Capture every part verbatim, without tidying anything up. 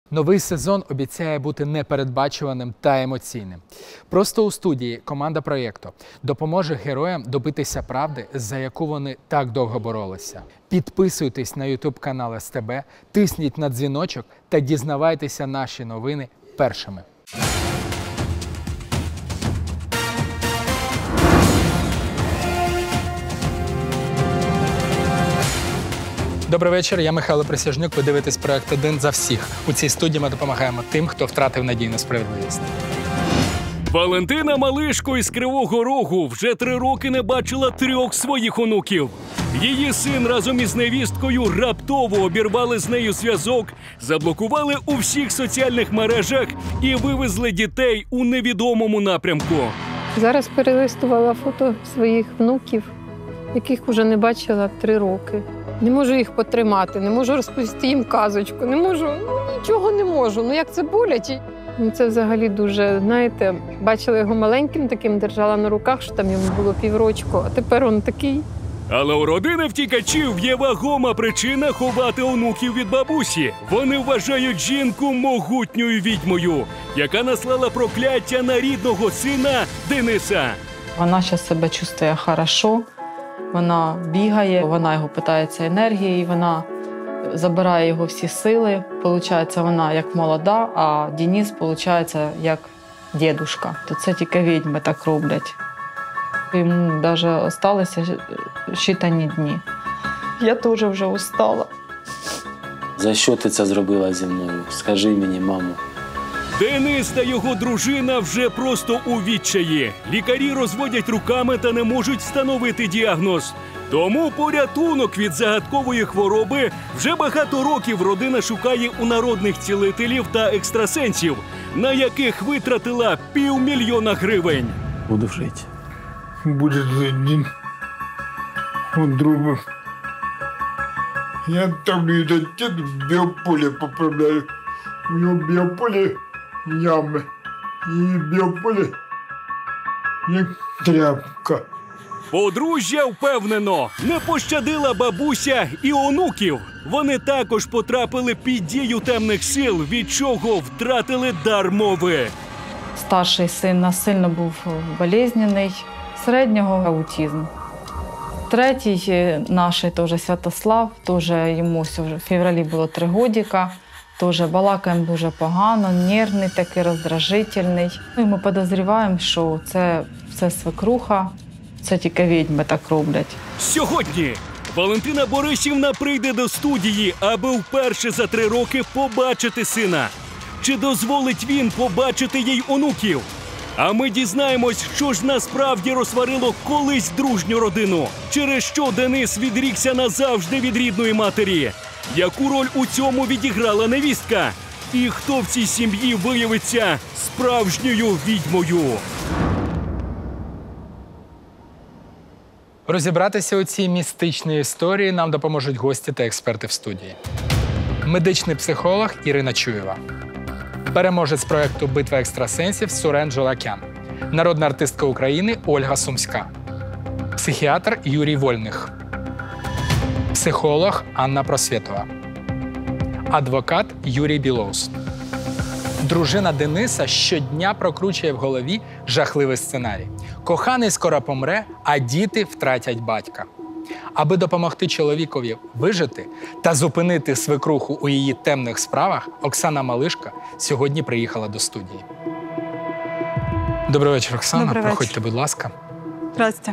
Новий сезон обіцяє бути непередбачуваним та емоційним. Просто у студії команда проєкту допоможе героям добитися правди, за яку вони так довго боролися. Підписуйтесь на ютуб-канал ес те бе, тисніть на дзвіночок та дізнавайтеся наші новини першими. Добрий вечір, я Михайло Присяжнюк. Ви дивитесь проект «Один за всіх». У цій студії ми допомагаємо тим, хто втратив надію на справедливість. Валентина Малишко із Кривого Рогу вже три роки не бачила трьох своїх онуків. Її син разом із невісткою раптово обірвали з нею зв'язок, заблокували у всіх соціальних мережах і вивезли дітей у невідомому напрямку. Зараз перелистувала фото своїх внуків, яких вже не бачила три роки. Не можу їх потримати, не можу розповісти їм казочку, не можу, ну нічого не можу. Ну як це боляче. Ну, це взагалі дуже, знаєте, бачила його маленьким таким, держала на руках, що там йому було піврочку, а тепер він такий. Але у родини втікачів є вагома причина ховати онуків від бабусі. Вони вважають жінку могутньою відьмою, яка наслала прокляття на рідного сина Дениса. Вона зараз себе чувствує хорошо. Вона бігає, вона його питається енергією, вона забирає його всі сили. Получається, вона як молода, а Денис, виходить, як дідушка. То це тільки відьми так роблять. Йому навіть залишилися щитані дні. Я теж вже устала. За що ти це зробила зі мною? Скажи мені, мамо. Денис та його дружина вже просто у відчаї. Лікарі розводять руками та не можуть встановити діагноз. Тому порятунок від загадкової хвороби вже багато років родина шукає у народних цілителів та екстрасенсів, на яких витратила півмільйона гривень. Буду жити. Буде один. Он другой. Я там імунітет в біополі поправляю. У нього біополі ями. І біополі як тряпка. Подружжя впевнено, не пощадила бабуся і онуків. Вони також потрапили під дію темних сил, від чого втратили дар мови. Старший син нас сильно був болезненний, середнього аутизм. Третій наш, теж Святослав, теж йому в февралі було три годика. Теж балакаємо дуже погано, нервний, такий роздражительний. Ми підозрюємо, що це все свекруха, це тільки відьми так роблять. Сьогодні Валентина Борисівна прийде до студії, аби вперше за три роки побачити сина. Чи дозволить він побачити їй онуків? А ми дізнаємось, що ж насправді розсварило колись дружню родину. Через що Денис відрікся назавжди від рідної матері. Яку роль у цьому відіграла невістка? І хто в цій сім'ї виявиться справжньою відьмою? Розібратися у цій містичній історії нам допоможуть гості та експерти в студії. Медичний психолог Ірина Чуєва. Переможець проєкту «Битва екстрасенсів» Сурен Джолакян. Народна артистка України Ольга Сумська. Психіатр Юрій Вольних. Психолог Анна Просвєтова. Адвокат Юрій Білоус. Дружина Дениса щодня прокручує в голові жахливий сценарій. Коханий скоро помре, а діти втратять батька. Аби допомогти чоловікові вижити та зупинити свекруху у її темних справах, Оксана Малишко сьогодні приїхала до студії. Добрий вечір, Оксана. Добрий вечір. Проходьте, будь ласка. Здрасте.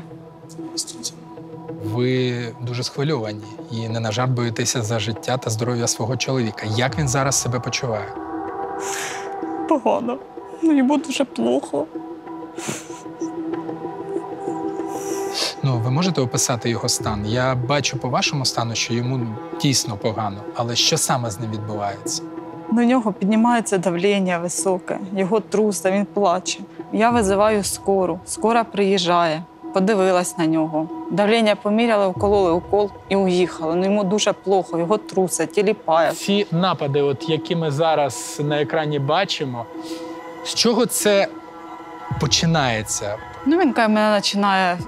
Ви дуже схвильовані і не на жарт боїтеся за життя та здоров'я свого чоловіка. Як він зараз себе почуває? Погано. Ну, йому дуже плохо. Ну, ви можете описати його стан? Я бачу по вашому стану, що йому дійсно погано. Але що саме з ним відбувається? На нього піднімається давлення високе, його трусить, він плаче. Я визиваю скору. Скора приїжджає, подивилась на нього. Давлення поміряли, вкололи укол і уїхали. Ну, йому дуже плохо, його трусить, тіліпає. Ці напади, от, які ми зараз на екрані бачимо, з чого це починається? Ну, він каже, мене починає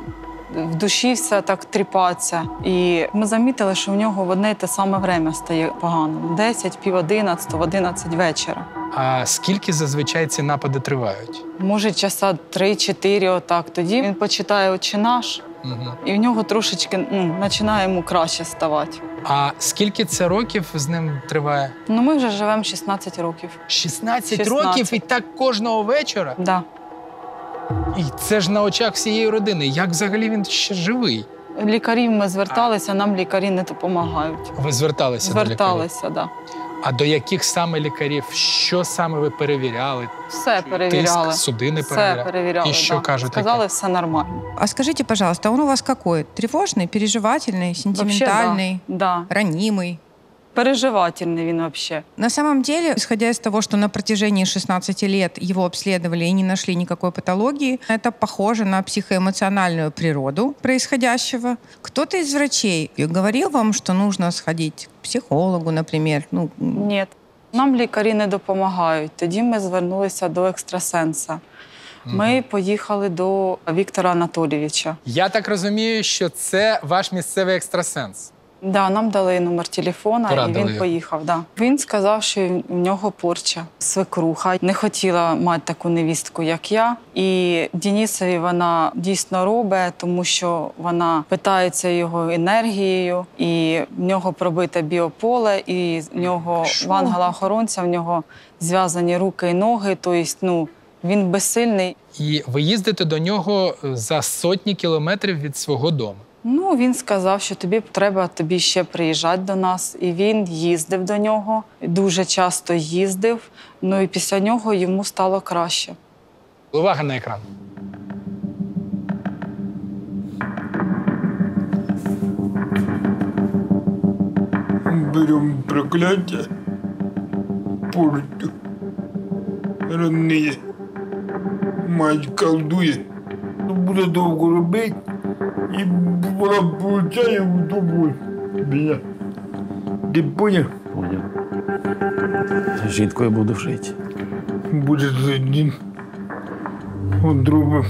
в душі все так тріпаться. І ми замітили, що в нього в одне й те саме время стає погано. десять, пів одинадцятого, в одинадцять вечора. А скільки зазвичай ці напади тривають? Може, часа три-чотири отак. Тоді він почитає «Отче наш», Угу. і в нього трошечки ну, починає йому краще ставати. А скільки це років з ним триває? Ну, ми вже живемо шістнадцять років. шістнадцять, шістнадцять. років і так кожного вечора? Да. І це ж на очах всієї родини. Як взагалі він ще живий? Лікарів ми зверталися, нам лікарі не допомагають. Ви зверталися до лікарів? Зверталися, так. Да. А до яких саме лікарів? Що саме ви перевіряли? Все перевіряли. Тиск, судини Все перевіряли? перевіряли, І що да. кажуть? Сказали, таке? все нормально. А скажите, пожалуйста, он у вас какой? Тревожный, переживательный, сентиментальный, Да. Да. ранимый? Переживательний він взагалі. На самом деле, исходя из того, что на протяжении шестнадцати лет его обследовали и не нашли никакой патологии, это похоже на психоэмоциональную природу происходящего. Кто-то из врачей говорил вам, что нужно сходить к психологу, например? Ну, Ні. Нам лікарі не допомагають. Тоді ми звернулися до екстрасенса. Ми поїхали до Віктора Анатолійовича. Я так розумію, що це ваш місцевий екстрасенс. Да, нам дали номер телефона, Порадили і він його. поїхав. Да. Він сказав, що в нього порча, свекруха. Не хотіла мати таку невістку, як я. І Денисові вона дійсно робить, тому що вона питається його енергією, і в нього пробите біополе, і в нього Що? в ангела-охоронця, в нього зв'язані руки і ноги, тобто, ну, він безсильний. І ви їздите до нього за сотні кілометрів від свого дому. Ну, він сказав, що тобі треба тобі ще приїжджати до нас. І він їздив до нього, дуже часто їздив. Ну і після нього йому стало краще. Увага на екран. Берем проклятие, порту, родные. Мать колдує, буде довго робити, і вона получає удовольствие. Ти поняв? Поняв. З жінкою буду жити. Буде один от друга.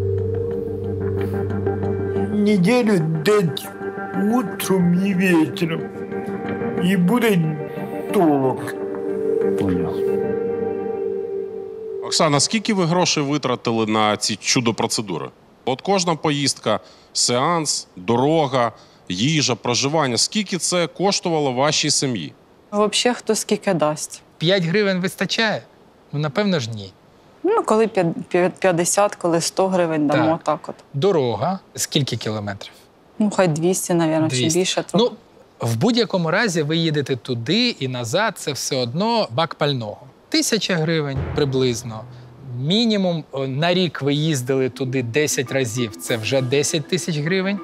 Неделю дать утром і вечором. І буде толок. Поняв. Оксана, скільки ви грошей витратили на ці чудо-процедури? От кожна поїздка, сеанс, дорога, їжа, проживання. Скільки це коштувало вашій сім'ї? Взагалі, хто скільки дасть. п'ять гривень вистачає? Ну, напевно ж, ні. Ну, коли п'ятдесят, коли сто гривень дамо, Так. так от. Дорога. Скільки кілометрів? Ну, хай двісті, мабуть, чи двісті. більше. трохи. Ну, в будь-якому разі ви їдете туди і назад, це все одно бак пального. Тисяча гривень приблизно. Мінімум о, на рік ви їздили туди десять разів, це вже десять тисяч гривень.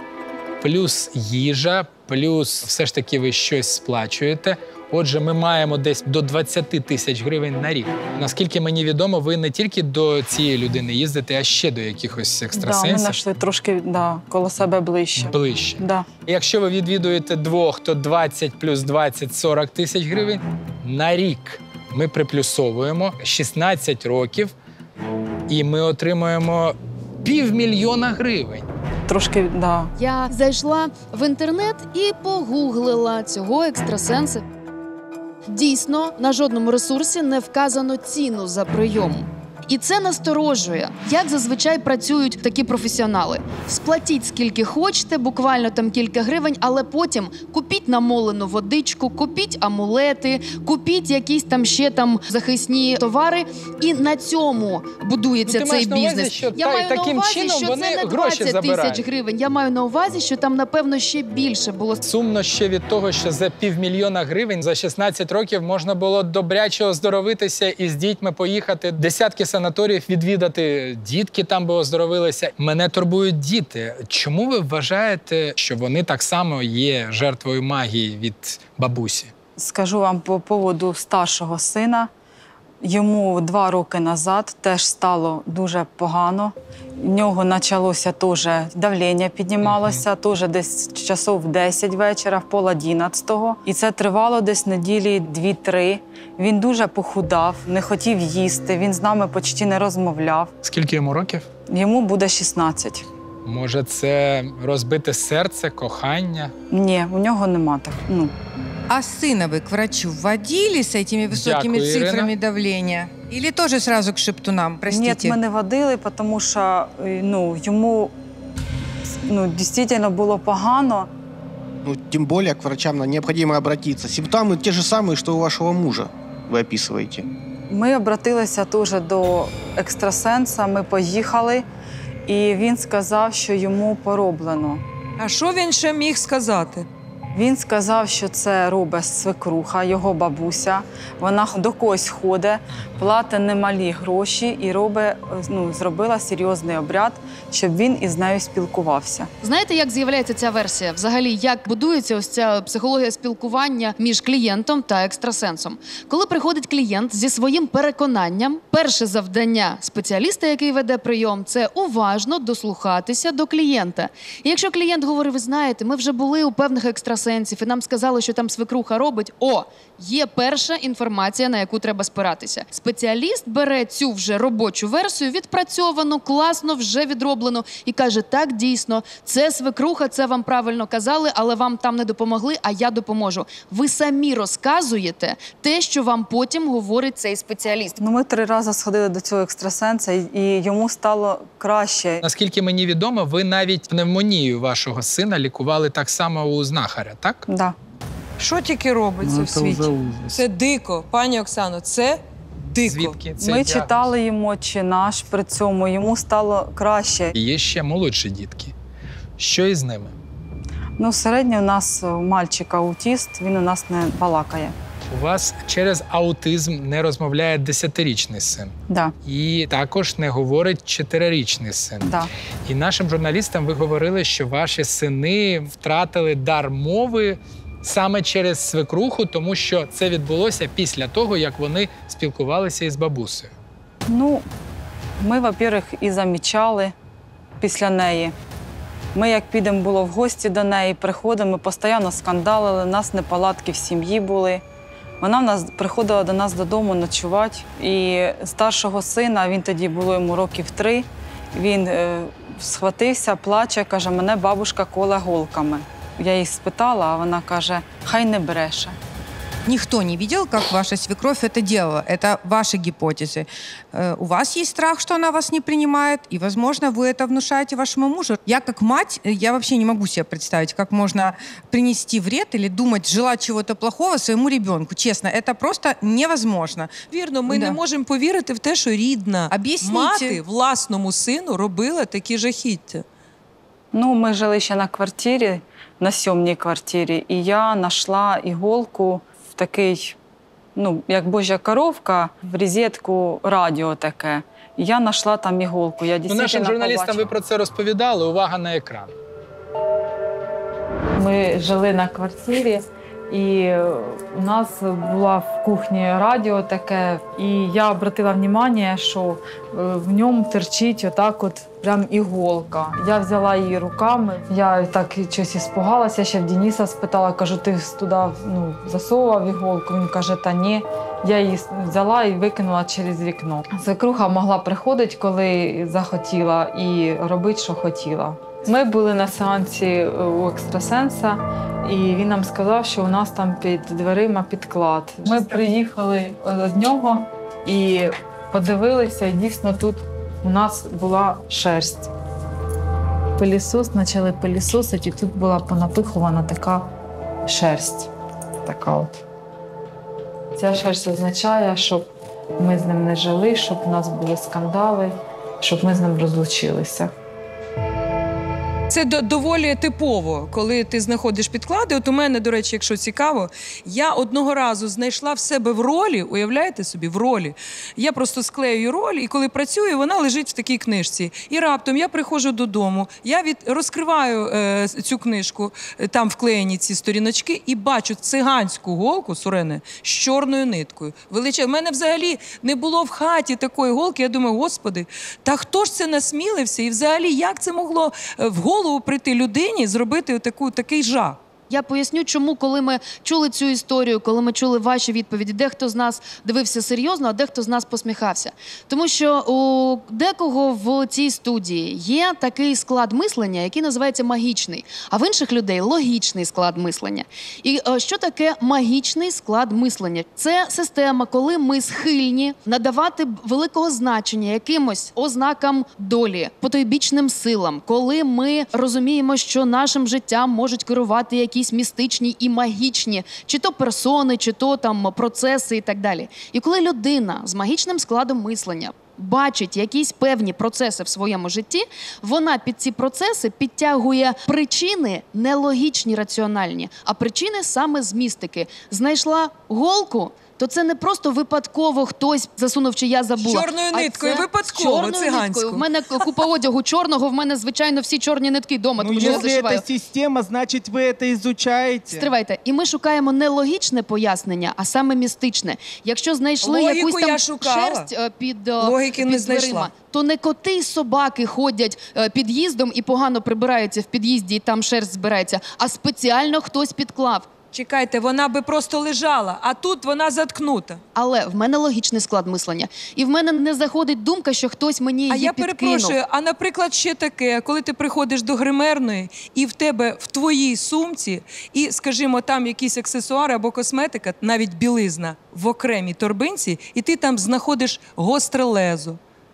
Плюс їжа, плюс все ж таки ви щось сплачуєте. Отже, ми маємо десь до двадцять тисяч гривень на рік. Наскільки мені відомо, ви не тільки до цієї людини їздите, а ще до якихось Да, ми екстрасенсів. знайшли трошки да, коло себе ближче. Ближче. Да. Якщо ви відвідуєте двох, то двадцять плюс двадцять – сорок тисяч гривень. На рік ми приплюсовуємо шістнадцять років, і ми отримуємо півмільйона гривень. Трошки, да. Я зайшла в інтернет і погуглила цього екстрасенса. Дійсно, на жодному ресурсі не вказано ціну за прийом. І це насторожує, як зазвичай працюють такі професіонали. Сплатіть скільки хочете, буквально там кілька гривень, але потім купіть намолену водичку, купіть амулети, купіть якісь там ще там захисні товари, і на цьому будується Ну, ти цей маєш на увазі, бізнес. що Я та- маю таким на увазі, чином що вони це не гроші двадцять забирають. тисяч гривень. Я маю на увазі, що там, напевно, ще більше було. Сумно ще від того, що за півмільйона гривень за шістнадцять років можна було добряче оздоровитися і з дітьми поїхати, десятки санаторіїв відвідати, дітки там би оздоровилися. Мене турбують діти. Чому ви вважаєте, що вони так само є жертвою магії від бабусі? Скажу вам по поводу старшого сина. Йому два роки назад теж стало дуже погано. В нього почалося теж давлення піднімалося, uh-huh. теж десь часов в десять вечора, в пол одинадцятого. І це тривало десь неділі дві-три. Він дуже похудав, не хотів їсти, він з нами почти не розмовляв. Скільки йому років? Йому буде шістнадцять. Може, це розбите серце, кохання? Ні, у нього нема так. Ну, А сына вы к врачу водили с этими высокими Дякую, цифрами Ірина. давления? Или тоже сразу к шептунам, простите? ні, ми не водили, тому що е, ну, йому ну, дійсно було погано. Ну, тем более к врачам необходимо обратиться. Симптомы те же самые, что у вашего мужа, вы описываете. Ми обратилися теж до екстрасенса, ми поїхали, і він сказав, що йому пороблено. А що він ще міг сказати? Він сказав, що це робить свекруха, його бабуся. Вона до когось ходить, платить немалі гроші і робить, ну, зробила серйозний обряд, щоб він із нею спілкувався. Знаєте, як з'являється ця версія? Взагалі, як будується ось ця психологія спілкування між клієнтом та екстрасенсом? Коли приходить клієнт зі своїм переконанням, перше завдання спеціаліста, який веде прийом, це уважно дослухатися до клієнта. І якщо клієнт говорить, ви знаєте, ми вже були у певних екстрасенсів, і нам сказали, що там свекруха робить, о, є перша інформація, на яку треба спиратися. Спеціаліст бере цю вже робочу версію, відпрацьовану, класно, вже відроблену, і каже, так, дійсно, це свекруха, це вам правильно казали, але вам там не допомогли, а я допоможу. Ви самі розказуєте те, що вам потім говорить цей спеціаліст. Ну, ми три рази сходили до цього екстрасенса, і- і йому стало краще. Наскільки мені відомо, ви навіть пневмонію вашого сина лікували так само у знахаря, так? Да. Що тільки робиться Ну, в це світі? вже ужас. Це дико, пані Оксано, це дико. Звідки цей Ми діагноз? читали йому «Отче наш» при цьому, йому стало краще. І є ще молодші дітки. Що із ними? Ну, середньо у нас мальчик аутіст, він у нас не балакає. У вас через аутизм не розмовляє десятирічний син. Да, І також не говорить чотирирічний син. да. І нашим журналістам ви говорили, що ваші сини втратили дар мови саме через свекруху, тому що це відбулося після того, як вони спілкувалися із бабусею. Ну, ми, во-первых, і замічали після неї. Ми, як підемо було в гості до неї, приходимо, ми постійно скандалили, у нас неполадки в сім'ї були. Вона в нас приходила до нас додому ночувати. І старшого сина, він тоді було йому років три, він е, схватився, плаче, каже, мене бабушка коле голками. Я її спитала, а вона каже, хай не бреше. Никто не видел, как ваша свекровь это делала. Это ваши гипотезы. Э, У вас есть страх, что она вас не принимает, и, возможно, вы это внушаете вашему мужу. Я как мать, э, я вообще не могу себе представить, как можно принести вред или думать, желать чего-то плохого своему ребенку. Честно, это просто невозможно. Вірно, ми Да. не можемо повірити в те, що рідна Об'ясніть. мати власному сину робила такі жахіття. Ну, ми жили ще на квартирі, на сьомій квартирі, і я знайшла іголку в такий, ну, як божа коровка, в розетку радіо таке. І я знайшла там іголку. Я Ну, дійсно нашим журналістам ви побачила. про це розповідали. Увага на екран. Ми жили на квартирі, і у нас була в кухні радіо таке, і я обратила увагу, що в ньому терчить отак от прям іголка. Я взяла її руками, я так щось іспугалася, ще в Дениса спитала, кажу, ти туди, ну, засовував іголку? Він каже, та ні. Я її взяла і викинула через вікно. Свекруха могла приходити, коли захотіла, і робити, що хотіла. Ми були на сеансі у екстрасенса, і він нам сказав, що у нас там під дверима підклад. Ми приїхали від нього і подивилися, і дійсно тут у нас була шерсть. Пилісос, почали пилісосити, і тут була понапихувана така шерсть. Така от. Ця шерсть означає, щоб ми з ним не жили, щоб у нас були скандали, щоб ми з ним розлучилися. Це до- доволі типово, коли ти знаходиш підклади. От у мене, до речі, якщо цікаво, я одного разу знайшла в себе в ролі, уявляєте собі, в ролі. Я просто склеюю роль, і коли працюю, вона лежить в такій книжці. І раптом я приходжу додому, я від... розкриваю е, цю книжку, е, там вклеєні ці сторіночки, і бачу циганську голку, Сурене, з чорною ниткою. Величе... У мене взагалі не було в хаті такої голки. Я думаю, господи, та хто ж це насмілився? І взагалі, як це могло е, в голову прийти людині зробити таку, такий жах? Я поясню, чому, коли ми чули цю історію, коли ми чули ваші відповіді, дехто з нас дивився серйозно, а дехто з нас посміхався. Тому що у декого в цій студії є такий склад мислення, який називається магічний, а в інших людей логічний склад мислення. І е, що таке магічний склад мислення? Це система, коли ми схильні надавати великого значення якимось ознакам долі, потойбічним силам, коли ми розуміємо, що нашим життям можуть керувати якісь якісь містичні і магічні, чи то персони, чи то там процеси і так далі. І коли людина з магічним складом мислення бачить якісь певні процеси в своєму житті, вона під ці процеси підтягує причини не логічні, раціональні, а причини саме з містики. Знайшла голку, то це не просто випадково хтось засунув, чи я забула. З чорною ниткою, випадково, чорною циганською. ниткою. В мене купа одягу чорного, в мене, звичайно, всі чорні нитки вдома, Ну, тому що я если зашиваю. это система, значит, вы это изучаете. Стривайте. І ми шукаємо не логічне пояснення, а саме містичне. Якщо знайшли Логіку якусь там я шукала. шерсть е, під, е, Логіки під не знайшла. дверима, то не коти й собаки ходять е, під'їздом і погано прибираються в під'їзді, і там шерсть збирається, а спеціально хтось підклав. Чекайте, вона би просто лежала, а тут вона заткнута. Але в мене логічний склад мислення. І в мене не заходить думка, що хтось мені її А я підкинув. перепрошую, а наприклад ще таке, коли ти приходиш до гримерної і в тебе в твоїй сумці, і, скажімо, там якісь аксесуари або косметика, навіть білизна в окремій торбинці, і ти там знаходиш гостре лезо.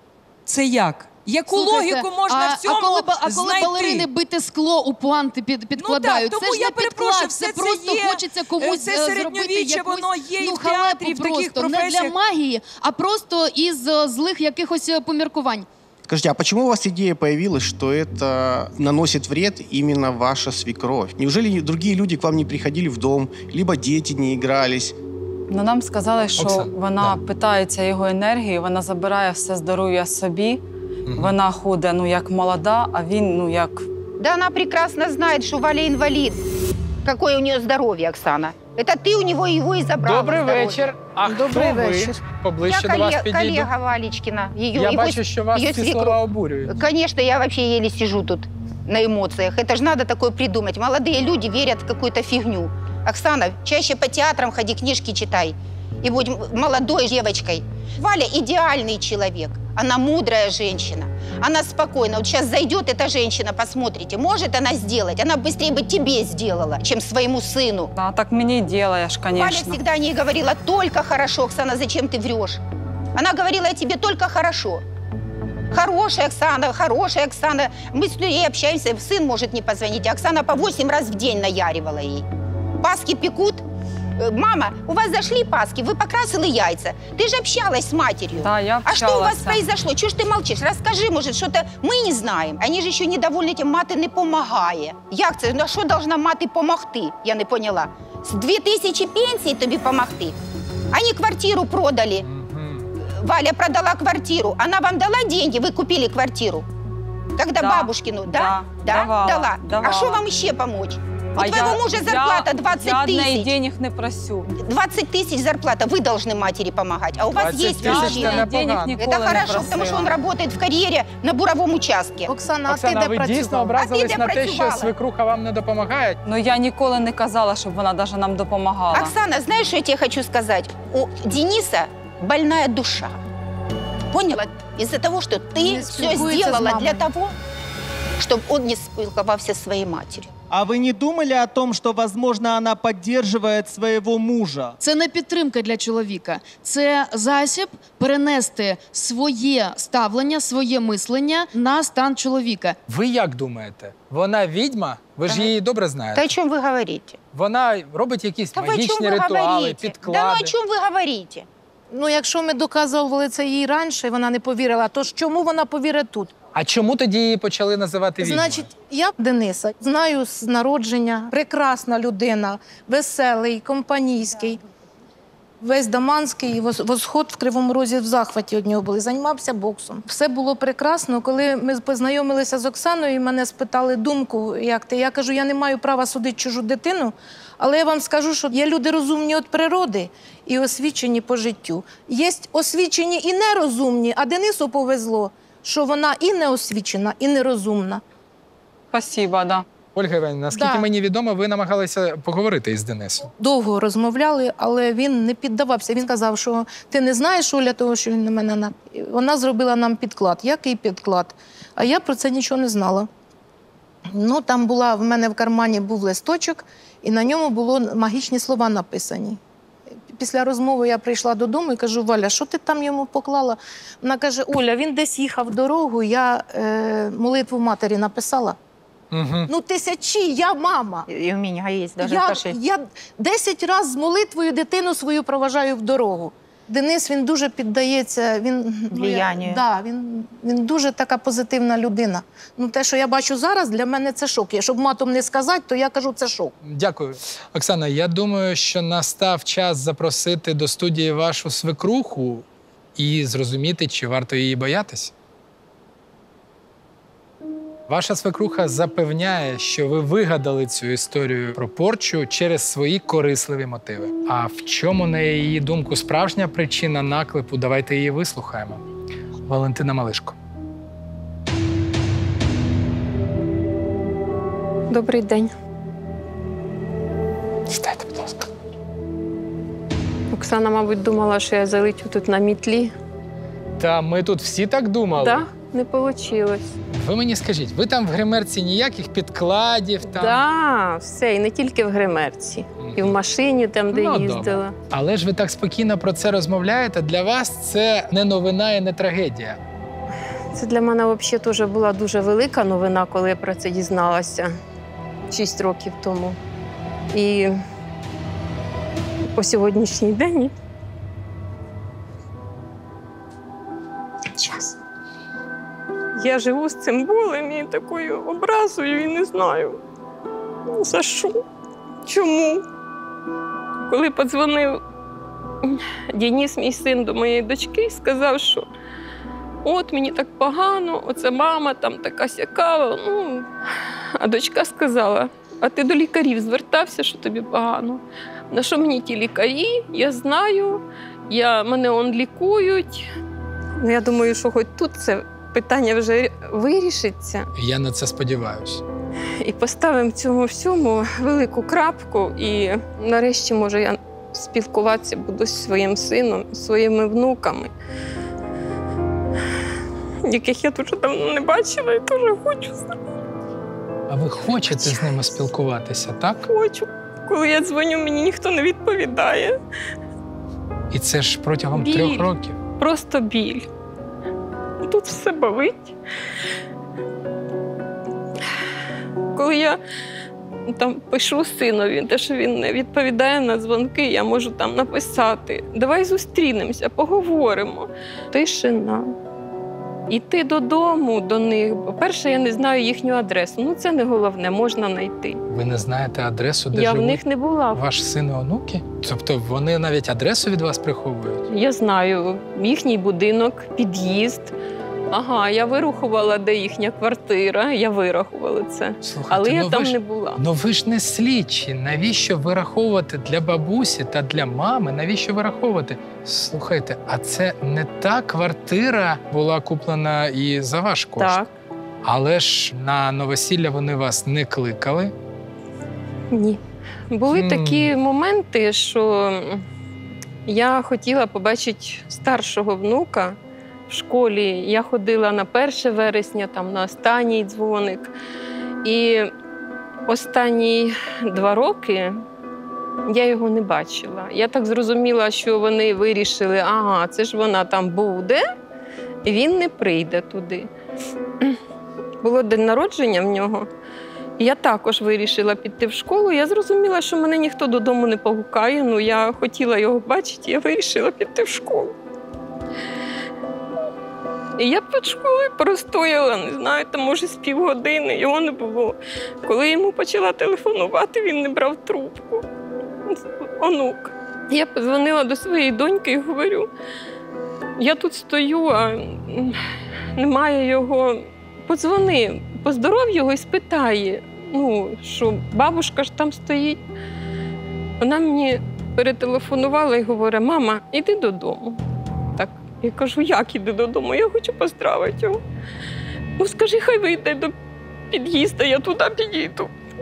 Це як? Яку Слухайте, логіку можна а, в цьому а коли, ба- а коли знайти? балерини бите скло у пуанти під, підкладають, Ну, так, це тому ж я не перепрошую, підклад, все це це просто є, хочеться комусь це е, зробити середньовіччя, якусь, воно є і ну, в театрі, халепу і в таких просто. Не для професіях. магії, а просто із е, злих якихось е, поміркувань. Скажите, а почему у вас идея появилась, что это наносит вред именно ваша свекровь? Неужели другие люди к вам не приходили в дом, либо дети не игрались? Ну, нам сказали, що Оксана, вона да. питається його енергії, вона забирає все здоров'я собі. Вона ходить, ну, як молода, а він, ну, як... Да она прекрасно знает, что Валя инвалид. Какое у нее здоровье, Оксана. Это ты у него его и забрала. Добрий здоровье. вечір. А Добрий хто ви? вечір. Поближче Я до вас коллега, підійду. коллега Валечкина. Ее, Я его, бачу, що вас ее ці свекровь. слова обурюють. Конечно, я вообще еле сижу тут на эмоциях. Это же надо такое придумать. Молодые люди верят в какую-то фигню. Оксана, чаще по театрам ходи, книжки читай. И будь молодой девочкой. Валя идеальный человек. Она мудрая женщина. Она спокойна. Вот сейчас зайдет эта женщина, посмотрите, может она сделать. Она быстрее бы тебе сделала, чем своему сыну. А так мені делаєш, конечно. Валя всегда о ней говорила только хорошо. Оксана, зачем ты врешь? Она говорила о тебе только хорошо. Хорошая Оксана, хорошая Оксана. Мы с ней общаемся, сын может не позвонить. А Оксана по восемь раз в день наяривала ей. Паски пекут. Э, Мама, у вас зашли Паски, вы покрасили яйца. Ты же общалась с матерью. Да, я А что у вас общалась. произошло? Чего ж ты молчишь? Расскажи, может, что-то мы не знаем. Они же еще недовольны тем, мати не помагає. Як це? На що должна мати помогти? Я не поняла. З дві тисячі пенсій тобі помогти? Они квартиру продали. Валя продала квартиру. Она вам дала деньги, вы купили квартиру? Когда Да, бабушкину, да? да, Да? давала, Дала. давала. А что вам еще помочь? У А твоего я- мужа я- зарплата двадцать Я однеї тысяч. денег не просю. двадцать тысяч зарплата. Вы должны матери помогать. А у вас двадцять есть тисяч мужчина. це Денег непогано. ніколи Это не хорошо, просила. потому что он работает в карьере на буровом участке. Оксана, а Оксана, ти де ви дійсно працювала? образились А ти де на те, що працювала? свекруха вам не допомагає? Ну я ніколи не казала, щоб вона навіть нам допомагала. Оксана, знаешь, что я тебе хочу сказать? У Дениса больная душа. Поняла? Из-за того, что ты Не все спілкується з сделала мамою. для того, чтобы он не спілкувався со своей матерью. А вы не думали о том, что, возможно, она поддерживает своего мужа? Це не підтримка для чоловіка. Це засіб перенести своє ставлення, своє мислення на стан чоловіка. Ви як думаєте? Вона відьма? Ви ж Та- її добре Да знаєте. о чем вы говорите? Вона робить якісь Да вы о чем магічні вы ритуали, говорите? підклади. Да ну о чем вы говорите? Ну, якщо ми доказували це їй раніше, і вона не повірила, то ж чому вона повірить тут? А чому тоді її почали називати відьмою? Значить, я Дениса знаю з народження. Прекрасна людина, веселий, компанійський. Весь Даманський, вос- восход в Кривому Розі в захваті від нього були. Займався боксом. Все було прекрасно. Коли ми познайомилися з Оксаною, і мене спитали думку, як ти. Я кажу, я не маю права судити чужу дитину, але я вам скажу, що є люди розумні від природи і освічені по життю. Є освічені і нерозумні, а Денису повезло, що вона і неосвічена, і нерозумна. Спасибо, да. Ольга Іванівна, наскільки Да. мені відомо, ви намагалися поговорити із Денисом. Довго розмовляли, але він не піддавався. Він казав, що ти не знаєш, Оля, того, що він на мене... на- Вона зробила нам підклад. Який підклад? А я про це нічого не знала. Ну, там була, в мене в кармані був листочок, і на ньому було магічні слова написані. Після розмови я прийшла додому і кажу: Валя, що ти там йому поклала? Вона каже: Оля, він десь їхав дорогу, я е, молитву матері написала. Угу. Ну, тисячі, я мама. И у меня есть даже Я, Паши. я десять разів з молитвою дитину свою проважаю в дорогу. Денис, він дуже піддається, він, ну, я- Влиянню. да, він, він дуже така позитивна людина. Ну, те, що я бачу зараз, для мене це шок. Я, щоб матом не сказати, то я кажу, це шок. Дякую. Оксана, я думаю, що настав час запросити до студії вашу свекруху і зрозуміти, чи варто її боятись. Ваша свекруха запевняє, що ви вигадали цю історію про порчу через свої корисливі мотиви. А в чому, на її думку, справжня причина наклепу? Давайте її вислухаємо. Валентина Малишко. Добрий день. Сідайте, будь ласка. Оксана, мабуть, думала, що я залетю тут на мітлі. Та ми тут всі так думали. Так, не вийшло. Ви мені скажіть, ви там в гримерці ніяких підкладів? Там... Так, все, і не тільки в гримерці. І в машині, там, де Ну, їздила. добре. Але ж ви так спокійно про це розмовляєте. Для вас це не новина і не трагедія. Це для мене взагалі теж була дуже велика новина, коли я про це дізналася шість років тому. І по сьогоднішній день. Час. Я живу з цим болем і такою образою, і не знаю, за що, чому. Коли подзвонив Денис, мій син, до моєї дочки, сказав, що от мені так погано, оце мама там така сяка. Ну, а дочка сказала: а ти до лікарів звертався, що тобі погано? На що мені ті лікарі? Я знаю, я, мене он лікують. Ну, я думаю, що хоч тут це питання вже вирішиться. Я на це сподіваюся. І поставимо цьому всьому велику крапку. І нарешті, може, я спілкуватися буду зі своїм сином, своїми внуками, яких я дуже давно не бачила і теж хочу з ними. А ви хочете з ними спілкуватися, так? Хочу. Коли я дзвоню, мені ніхто не відповідає. І це ж протягом Біль. трьох років. Просто біль. Тут все болить. Коли я там пишу синові, те, що він не відповідає на дзвонки, я можу там написати: давай зустрінемося, поговоримо. Тишина. Іти додому до них. По-перше, я не знаю їхню адресу. Ну, це не головне, можна знайти. Ви не знаєте адресу, де Я в живуть них не була. ваш син і онуки? Тобто вони навіть адресу від вас приховують? Я знаю їхній будинок, під'їзд. Ага, я вирахувала, де їхня квартира, я вирахувала це. Слухайте, Але я ну там ви ж- не була. Ну ви ж не слідчі. Навіщо вираховувати для бабусі та для мами? Навіщо вираховувати? Слухайте, а це не та квартира була куплена і за ваш кошт? Так. Але ж на новосілля вони вас не кликали? Ні. Були Хм. такі моменти, що я хотіла побачити старшого внука в школі. Я ходила на перше вересня, там на останній дзвоник. І останні два роки я його не бачила. Я так зрозуміла, що вони вирішили: ага, це ж вона там буде, і він не прийде туди. Було день народження в нього. Я також вирішила піти в школу. Я зрозуміла, що мене ніхто додому не погукає. Ну, я хотіла його бачити, я вирішила піти в школу. І я під школою простояла, не знаю, там, може, з півгодини, його не було. Коли йому почала телефонувати, він не брав трубку. Онук. Я подзвонила до своєї доньки і говорю: я тут стою, а немає його. Подзвони, поздоров його і спитає, ну, що бабушка ж там стоїть. Вона мені перетелефонувала і говорить: мама, іди додому. Так, я кажу: як іди додому? Я хочу поздравити його. Ну, скажи, хай вийде до під'їзду, я туди підійду.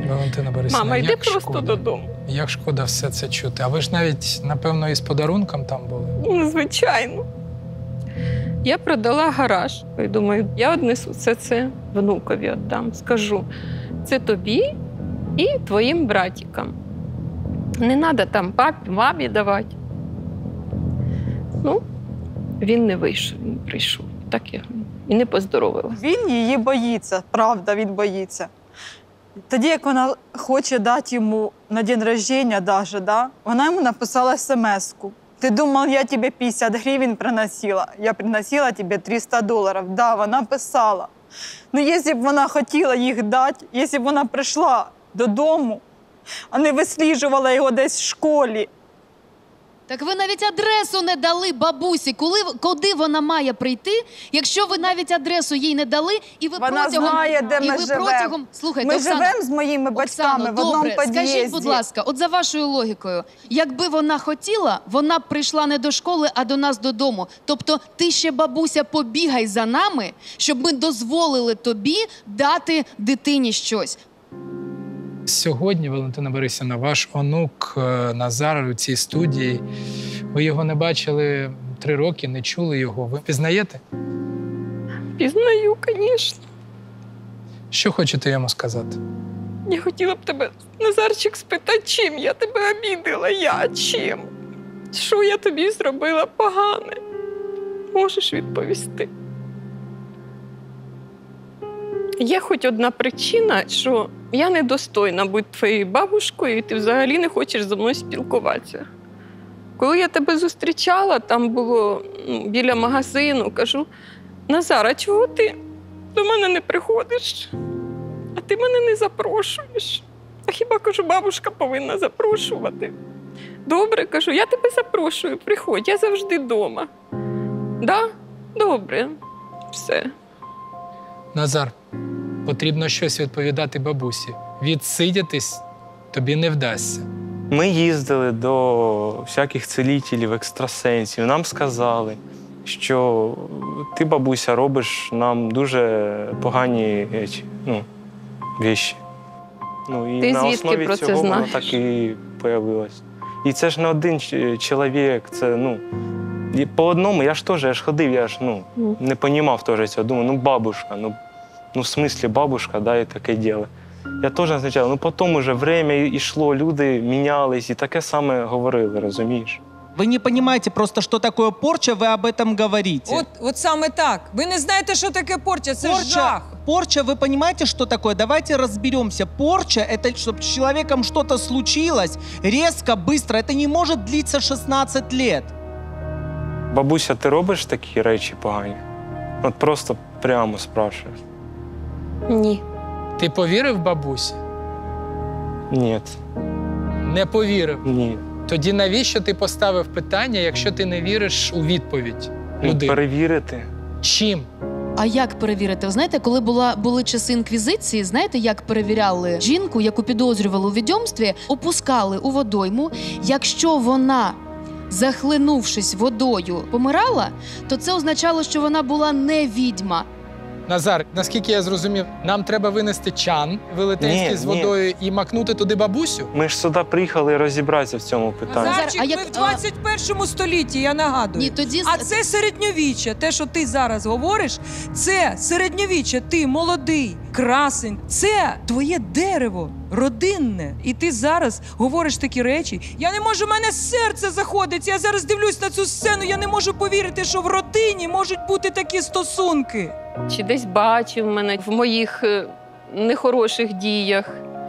Валентина Борисівна, Мама, йди як просто шкода. додому. Як шкода все це чути. А ви ж навіть, напевно, із подарунком там були? Ну, звичайно. Я продала гараж. І думаю, я однесу все це внукові віддам. Скажу, це тобі і твоїм братикам. Не треба там папі, мамі давати. Ну, він не вийшов, він прийшов. Так я і не поздоровилася. Він її боїться, правда, він боїться. Тоді, як вона хоче дати йому на день рождения даже, да, вона йому написала смс-ку. Ти думав, я тебе п'ятдесят гривень приносила, я приносила тебе триста доларів. Да, вона писала. Ну, якщо б вона хотіла їх дати, якщо б вона прийшла додому, а не висліджувала його десь в школі. Так ви навіть адресу не дали бабусі. Коли, куди вона має прийти, якщо ви навіть адресу їй не дали, і ви Вона протягом... знає, де і ми ви живемо. протягом... Слухайте, Ми Оксано, живемо з моїми батьками Оксано, в одному добре, під'їзді. скажіть, будь ласка, от за вашою логікою, якби вона хотіла, вона б прийшла не до школи, а до нас додому. Тобто ти ще, бабуся, побігай за нами, щоб ми дозволили тобі дати дитині щось. Сьогодні, Валентина Борисівна, ваш онук е, Назар у цій студії. Ви його не бачили три роки, не чули його. Ви пізнаєте? Пізнаю, звісно. Що хочете йому сказати? Я хотіла б тебе, Назарчик, спитати, чим я тебе обідала, я чим? Що я тобі зробила погане? Можеш відповісти? Є хоч одна причина, що я недостойна бути твоєю бабушкою, і ти взагалі не хочеш зі мною спілкуватися. Коли я тебе зустрічала, там було ну, біля магазину, кажу, Назар, а чого ти до мене не приходиш? А ти мене не запрошуєш. А хіба, кажу, бабушка повинна запрошувати? Добре, кажу, я тебе запрошую, приходь, я завжди вдома. Да? Добре, все. Назар, потрібно щось відповідати бабусі. Відсидятись тобі не вдасться. Ми їздили до всяких цілителів, екстрасенсів. Нам сказали, що ти, бабуся, робиш нам дуже погані речі, ну, віші. Ну, і Ти на звідки основі про це цього воно знаєш? так і появилось. І це ж не один ч- чоловік, це, ну, і по одному, я ж теж, я ж ходив, я ж, ну, Mm. не розумів теж цього. Думаю, ну, бабушка, ну, ну, в смислі бабушка, да, і таке діло. Я теж спочатку, ну потім уже время йшло, люди мінялись і таке саме говорили, розумієш? Вы не понимаете просто, что такое порча, вы об этом говорите. От, от саме так. Ви не знаєте, що таке порча, це порча, жах. порча, вы понимаете, что такое? Давайте разберемся. Порча – это чтобы с человеком что-то случилось резко, быстро. Это не может длиться шестнадцать лет. Бабуся, ти робиш такі речі погані? От просто прямо спрашуєш. Ні. Ти повірив бабусі? Ні. Не повірив? Ні. Тоді навіщо ти поставив питання, якщо ти не віриш у відповідь Ну, людини? перевірити. Чим? А як перевірити? Ви знаєте, коли була, були часи інквізиції, знаєте, як перевіряли жінку, яку підозрювали у відьомстві, опускали у водойму. Якщо вона, захлинувшись водою, помирала, то це означало, що вона була не відьма. Назар, наскільки я зрозумів, нам треба винести чан велетенський Ні, з ні. водою і макнути туди бабусю? Ми ж сюди приїхали розібратися в цьому питанні. Назарчик, а ми як- в двадцять першому столітті, я нагадую. Ні, тоді... А це середньовіччя. Те, що ти зараз говориш, це середньовіччя. Ти молодий, красень. Це твоє дерево, родинне. І ти зараз говориш такі речі. Я не можу, в мене серце заходить. Я зараз дивлюсь на цю сцену, я не можу повірити, що в родині можуть бути такі стосунки. Чи десь бачив мене в моїх е, нехороших діях?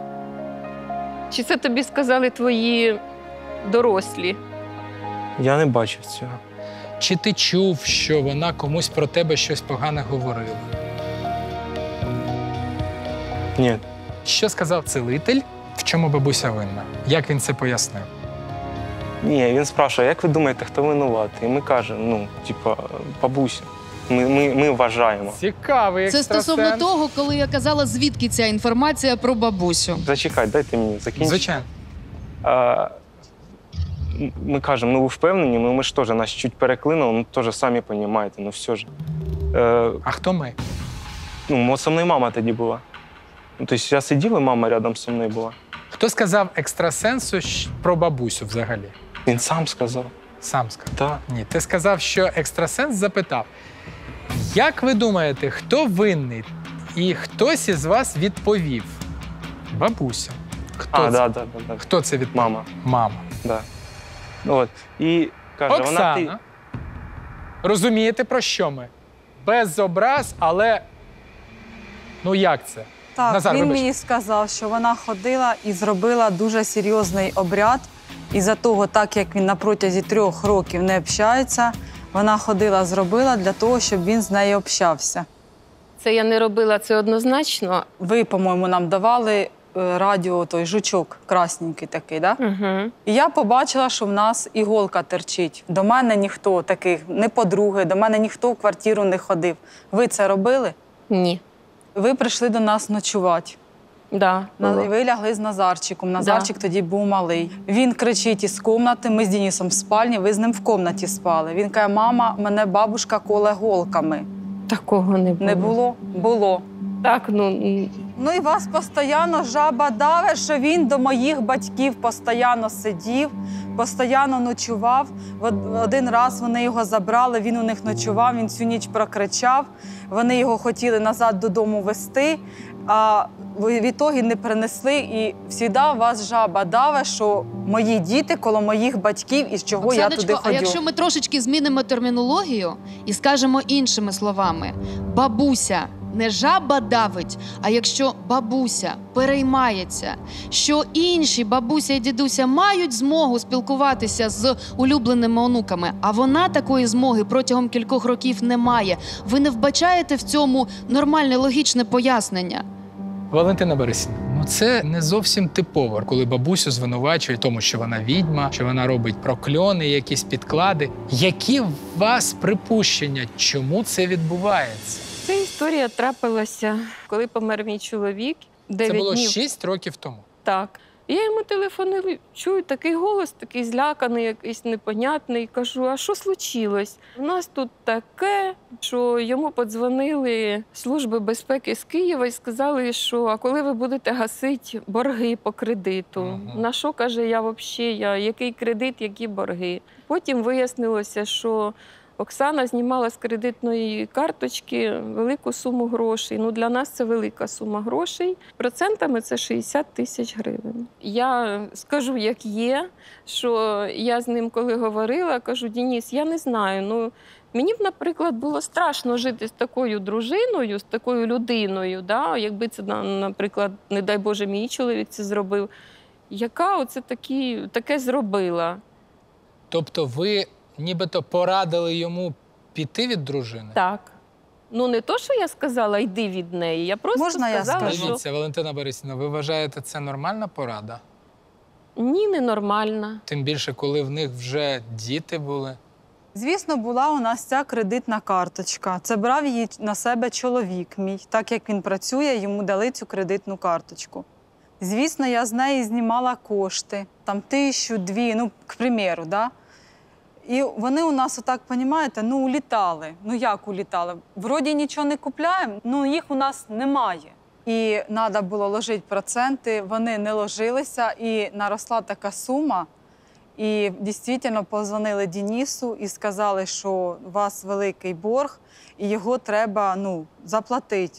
Чи це тобі сказали твої дорослі? Я не бачив цього. Чи ти чув, що вона комусь про тебе щось погане говорила? Ні. Що сказав цілитель? В чому бабуся винна? Як він це пояснив? Ні, він спрашує, як ви думаєте, хто винуватий? І ми кажемо, ну, типа, бабуся. Ми, ми, ми вважаємо. Цікавий Це екстрасенс. стосовно того, коли я казала, звідки ця інформація про бабусю. Зачекай, дайте мені закінчити. Звичайно. А, ми кажемо, ну ви впевнені, ну ми ж теж нас чуть переклинули, ну теж самі розумієте, ну все ж. Е, а хто ми? Ну, со мною мама тоді була. Ну, тобто я сидів, і мама рядом зі мною була. Хто сказав екстрасенсу щ- про бабусю взагалі? Він сам сказав. Сам сказав? Так. Ні, ти сказав, що екстрасенс запитав. Як ви думаєте, хто винний? І хтось із вас відповів. Бабуся. Хто А, це? да, да, да, да. Хто це відповів? Мама. Мама. Да. От. І каже, Оксана. вона ти. Розумієте, про що ми? Без образ, але ну як це? Так, Назар, він вибач. мені сказав, що вона ходила і зробила дуже серйозний обряд. І за того, так як він на протязі трьох років не общається, вона ходила, зробила для того, щоб він з нею общався. Це я не робила, це однозначно. Ви, по-моєму, нам давали е, радіо, той жучок красненький такий, да? Угу. І я побачила, що в нас іголка терчить. До мене ніхто таких, не подруги, до мене ніхто в квартиру не ходив. Ви це робили? Ні. Ви прийшли до нас ночувати. Да, На- було. І ви лягли з Назарчиком. Назарчик Да. тоді був малий. Він кричить із кімнати, ми з Денисом в спальні, ви з ним в кімнаті спали. Він каже, мама, мене бабушка коле голками. Такого не було. Не було? Було. Так, ну, м, Ну і вас постійно жаба даве, що він до моїх батьків постійно сидів, постійно ночував. В- Один раз вони його забрали, він у них ночував, він всю ніч прокричав. Вони його хотіли назад додому вести, а в ітогі не принесли. І завжди вас жаба даве, що мої діти коло моїх батьків, і з чого я туди Оксаночко, а ходю. якщо ми трошечки змінимо термінологію і скажемо іншими словами, бабуся не жаба давить, а якщо бабуся переймається, що інші бабуся і дідуся мають змогу спілкуватися з улюбленими онуками, а вона такої змоги протягом кількох років не має. Ви не вбачаєте в цьому нормальне логічне пояснення? Валентина Борисівна, ну це не зовсім типово, коли бабусю звинувачують в тому, що вона відьма, що вона робить прокльони, якісь підклади. Які у вас припущення, чому це відбувається? ця історія трапилася, коли помер мій чоловік. Це дев'ять було днів. шість років тому. Так. І я йому телефоную, чую такий голос, такий зляканий, якийсь непонятний. Кажу, а що случилось? У нас тут таке, що йому подзвонили Служби безпеки з Києва і сказали, що а коли ви будете гасити борги по кредиту? Мгм. На що, каже, я взагалі, я, який кредит, які борги? Потім вияснилося, що Оксана знімала з кредитної карточки велику суму грошей. Ну, для нас це велика сума грошей. Процентами це шістдесят тисяч гривень. Я скажу, як є, що я з ним коли говорила, кажу, Денис, я не знаю, ну, мені б, наприклад, було страшно жити з такою дружиною, з такою людиною, да? Якби це, наприклад, не дай Боже, мій чоловік це зробив. Яка оце такі, таке зробила? Тобто ви нібито порадили йому піти від дружини? Так. Ну, не то, що я сказала, йди від неї. Я просто Можна я сказала, скажу? що Дивіться, Валентина Борисівна, ви вважаєте, це нормальна порада? ні, ненормально. Тим більше, коли в них вже діти були. Звісно, була у нас ця кредитна карточка. Це брав її на себе чоловік мій. Так як він працює, йому дали цю кредитну карточку. Звісно, я з неї знімала кошти, там тисячу, дві, ну, к примеру, да? І вони у нас, отак, розумієте, ну, улітали. Ну, як улітали? Вроді нічого не купляємо, ну, їх у нас немає. І треба було ложити проценти, вони не ложилися, і наросла така сума. І дійсно позвонили Денису і сказали, що у вас великий борг, і його треба, ну, заплатити.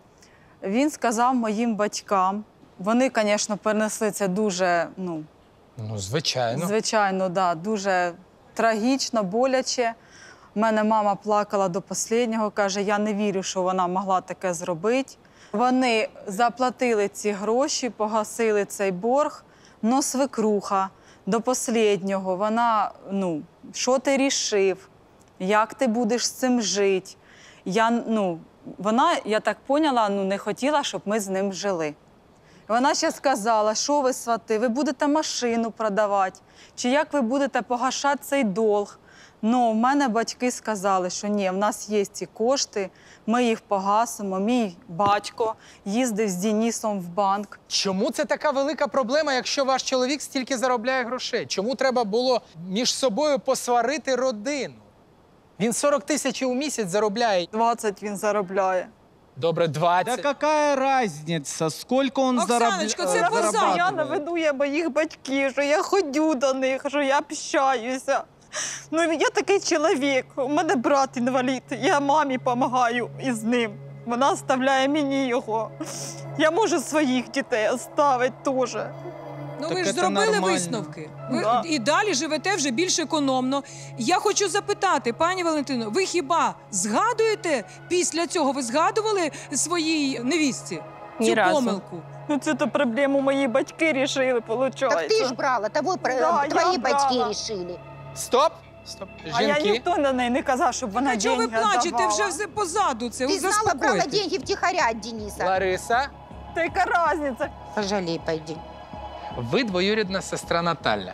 Він сказав моїм батькам. Вони, звісно, перенесли це дуже, ну, Ну, звичайно. звичайно, да, дуже трагічно, боляче. У мене мама плакала до останнього, каже, я не вірю, що вона могла таке зробити. Вони заплатили ці гроші, погасили цей борг, но свекруха до останнього, вона, ну, що ти рішив, як ти будеш з цим жити. Я, ну, вона, я так поняла, ну, не хотіла, щоб ми з ним жили. Вона ще сказала, що ви, свати, ви будете машину продавати, чи як ви будете погашати цей долг. Ну, в мене батьки сказали, що ні, в нас є ці кошти, ми їх погасимо. Мій батько їздив з Денисом в банк. Чому це така велика проблема, якщо ваш чоловік стільки заробляє грошей? Чому треба було між собою посварити родину? Він сорок тисяч у місяць заробляє. двадцять він заробляє. Добре, двадцять. Да какая разница, сколько он зарабатывает? Оксаночко, це поза. Я наведу я моїх батьків, що я ходю до них, що я общаюся. Ну, я такий чоловік, у мене брат інвалід, я мамі допомагаю із ним. Вона оставляє мені його. Я можу своїх дітей оставити теж. Ну Так ви ж це зробили нормально. висновки. Ви Да. і далі живете вже більш економно. Я хочу запитати, пані Валентино, ви хіба згадуєте після цього? Ви згадували своїй невістці Ні цю разу. помилку? Ну, це то проблему мої батьки рішили, виходить. Так ты ж брала, того про- Да, я твои батьки брала. решили. Стоп! Стоп. А я Жінки. ніхто на неї не казав, щоб вона А чого ви деньги плачете? віддавала. Вже все позаду. Це Ты ви знала, брала заспокойтесь. деньги втихаря от Дениса. Лариса. Та яка різниця? Пожалей, пойди. Ви двоюрідна сестра Наталя.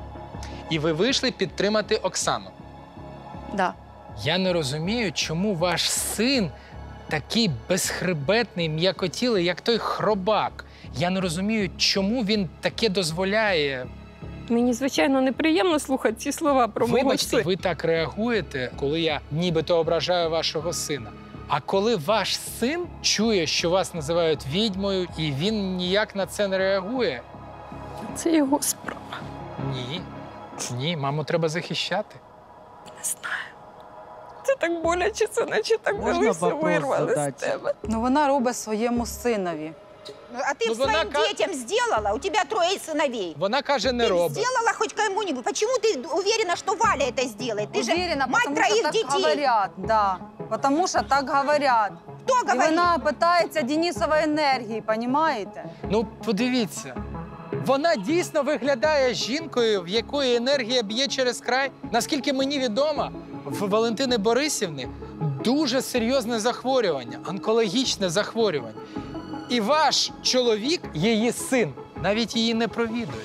І ви вийшли підтримати Оксану. Да. Я не розумію, чому ваш син такий безхребетний, м'якотілий, як той хробак. Я не розумію, чому він таке дозволяє. Мені, звичайно, неприємно слухати ці слова про мого Вибачте, сина. ви так реагуєте, коли я нібито ображаю вашого сина. А коли ваш син чує, що вас називають відьмою, і він ніяк на це не реагує. Це його справа. Ні. Ні, маму треба захищати. Не знаю. Це так боляче, це наче так Можна дивився, вопрос вирвали з задати? тебе. Ну, вона робить своєму синові. Ну, а ты Ну, своим вона ка- детям сделала? У тебя трое сыновей. Вона каже, не Ты робить. сделала хоть кому-нибудь? Почему ты уверена, что Валя это сделает? Ты Уверена, же мать потому что троих так детей. говорят, да. Потому что так говорят. Кто І говорит? вона питається Денисової енергії, розумієте? Ну, подивіться. Вона дійсно виглядає жінкою, в якої енергія б'є через край. Наскільки мені відомо, в Валентини Борисівни дуже серйозне захворювання, онкологічне захворювання. І ваш чоловік, її син, навіть її не провідує.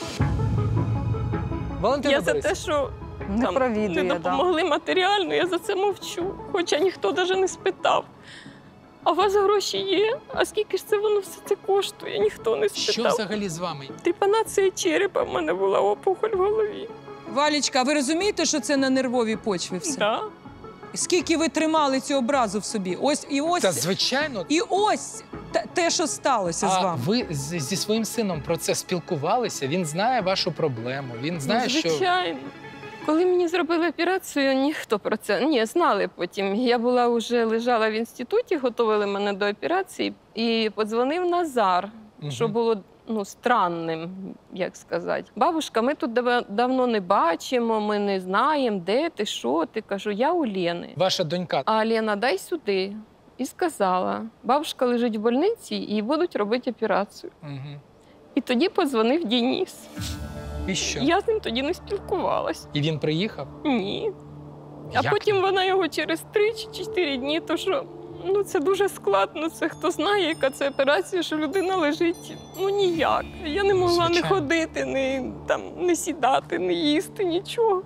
Валентина Я за Борисівна, те, що Не там провідує, не да. допомогли матеріально, я за це мовчу. Хоча ніхто навіть не спитав. А у вас гроші є? А скільки ж це воно все це коштує? Ніхто не спитав. що взагалі з вами? Трепанація черепа, в мене була опухоль в голові. Валічка, ви розумієте, що це на нервовій почві все? Да. Скільки ви тримали цю образу в собі? Ось і ось. Та звичайно. І ось те- те, що сталося з А вами. ви з- зі своїм сином про це спілкувалися? Він знає вашу проблему. Він знає, Ну, що звичайно. Коли мені зробили операцію, ніхто про це. Ні, знали потім. Я була вже лежала в інституті, готували мене до операції, і подзвонив Назар, Мгм. що було ну, странним, як сказати. Бабушка, ми тут дав- давно не бачимо, ми не знаємо, де ти, що ти. Кажу, я у Лени. ваша донька. А Лена, дай сюди. І сказала, бабушка лежить в больниці і будуть робити операцію. Угу. І тоді подзвонив Денис. І що? Я з ним тоді не спілкувалась. І він приїхав? Ні. А Як? потім вона його через три чи чотири дні, то що ну це дуже складно. Це хто знає, яка це операція, що людина лежить ну ніяк. Я не могла Звичайно. не ходити, не, там, не сідати, не їсти, нічого.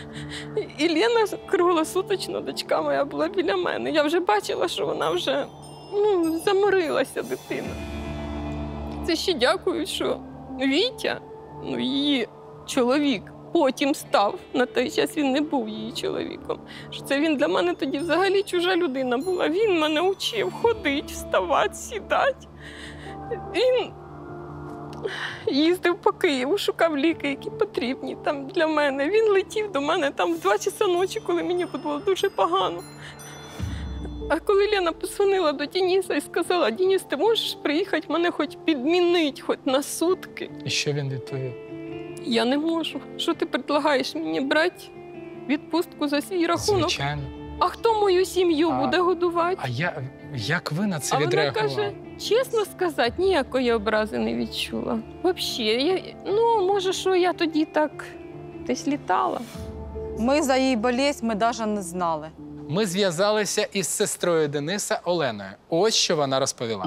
І Лена круглосуточно, дочка моя була біля мене. Я вже бачила, що вона вже ну, заморилася дитина. Це ще дякую, що Вітя, ну її чоловік, потім став. На той час він не був її чоловіком. Що це він для мене тоді взагалі чужа людина була. Він мене учив ходити, вставати, сідати. Він їздив по Києву, шукав ліки, які потрібні там для мене. Він летів до мене там в два часа ночі, коли мені було дуже погано. А коли Лена позвонила до Дениса і сказала, Денис, ти можеш приїхати мене хоч підмінити, хоч на сутки? І що він відповів? Я не можу. Що ти предлагаєш мені брати відпустку за свій рахунок? Звичайно. А хто мою сім'ю А- буде годувати? А я, як ви на це А вона відреагували? каже, чесно сказати, ніякої образи не відчула. Взагалі, я, ну, може, що я тоді так десь літала. Ми за її болезнь ми навіть не знали. Ми зв'язалися із сестрою Дениса Оленою. Ось що вона розповіла.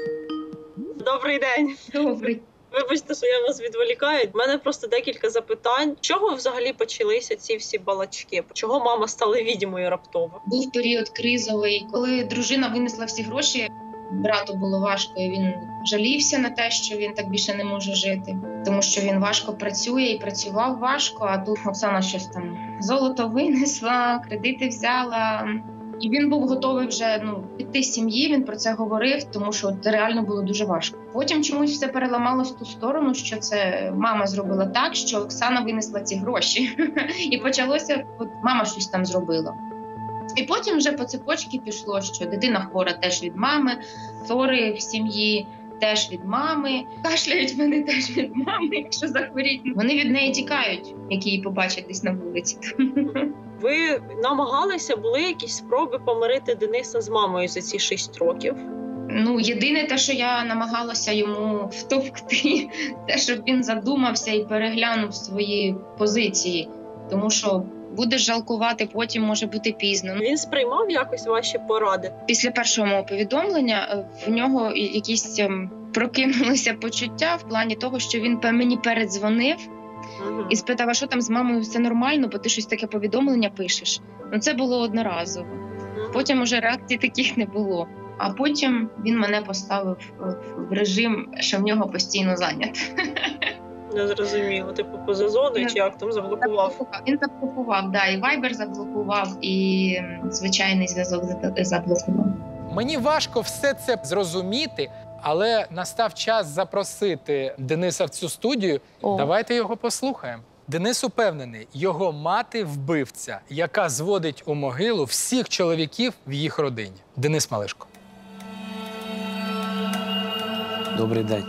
Добрий день. Добрий. Вибачте, що я вас відволікаю. У мене просто декілька запитань. Чого взагалі почалися ці всі балачки? Чого мама стала відьмою раптово? Був період кризовий, коли дружина винесла всі гроші. Брату було важко, і він жалівся на те, що він так більше не може жити, тому що він важко працює і працював важко, а тут Оксана щось там золото винесла, кредити взяла. І він був готовий вже ну, піти з сім'ї, він про це говорив, тому що це реально було дуже важко. Потім чомусь все переламалось в ту сторону, що це мама зробила так, що Оксана винесла ці гроші. І почалося, от мама щось там зробила. І потім вже по цепочці пішло, що дитина хвора теж від мами, ссори в сім'ї теж від мами, кашляють вони теж від мами, якщо захворіть. Вони від неї тікають, як її побачать десь на вулиці. Ви намагалися, були якісь спроби помирити Дениса з мамою за ці шість років? Ну, єдине те, що я намагалася йому втовкти, те, щоб він задумався і переглянув свої позиції. Тому що будеш жалкувати, потім може бути пізно. Він сприймав якось ваші поради? Після першого мого повідомлення в нього якісь прокинулися почуття в плані того, що він мені передзвонив uh-huh. і спитав, а що там з мамою, все нормально, бо ти щось таке повідомлення пишеш. Ну це було одноразово. Uh-huh. Потім уже реакцій таких не було. А потім він мене поставив в режим, що в нього постійно зайнято. Не зрозуміло. Типу поза зоною чи як там заблокував? Він заблокував, да, і Viber заблокував, і звичайний зв'язок заблокував. Мені важко все це зрозуміти, але настав час запросити Дениса в цю студію. О. Давайте його послухаємо. Денис упевнений, його мати – вбивця, яка зводить у могилу всіх чоловіків в їх родині. Денис Малишко. Добрий день.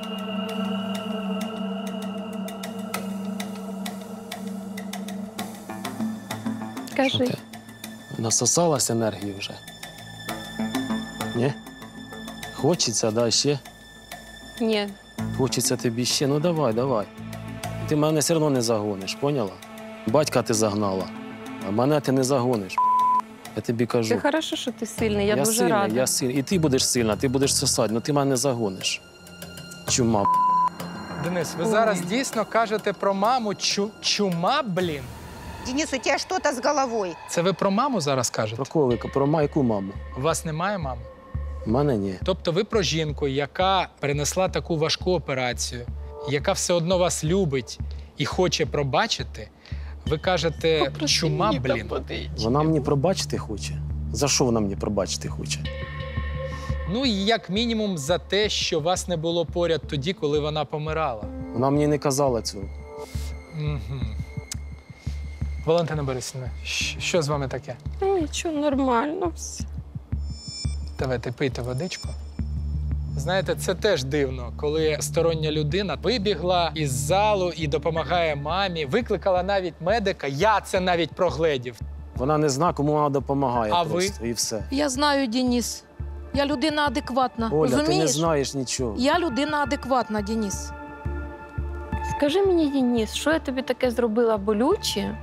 Кажи. Насосалась енергії вже? Ні? Хочеться, да, ще? Ні. Хочеться тобі ще? Ну давай, давай. Ти мене все одно не загониш, поняла? Батька ти загнала, а мене ти не загониш. Я тобі кажу. Це хорошо, що ти сильний, я, я дуже сильний, рада. Я сильний, і ти будеш сильна, ти будеш сосати, але ти мене не загониш. Чума. Денис, ви Ой. зараз дійсно кажете про маму чу... чума, блін? Денис, у тебе щось з головою. Це ви про маму зараз кажете? Про кого ви? Про ма... яку маму? У вас немає мами? У мене ні. Тобто ви про жінку, яка перенесла таку важку операцію, яка все одно вас любить і хоче пробачити, ви кажете, Попроси чума, блін. Вона мені пробачити хоче? За що вона мені пробачити хоче? Ну, як мінімум за те, що вас не було поряд тоді, коли вона помирала. Вона мені не казала цього. Угу. Валентина Борисівна, що з вами таке? Нічого, нормально все. Давайте, пийте водичку. Знаєте, це теж дивно, коли стороння людина вибігла із залу і допомагає мамі, викликала навіть медика, я це навіть прогледів. Вона не знає, кому вона допомагає а просто, ви? І все. Я знаю, Денис. Я людина адекватна, Оля, розумієш? ти не знаєш нічого. Я людина адекватна, Денис. Скажи мені, Денис, що я тобі таке зробила болюче?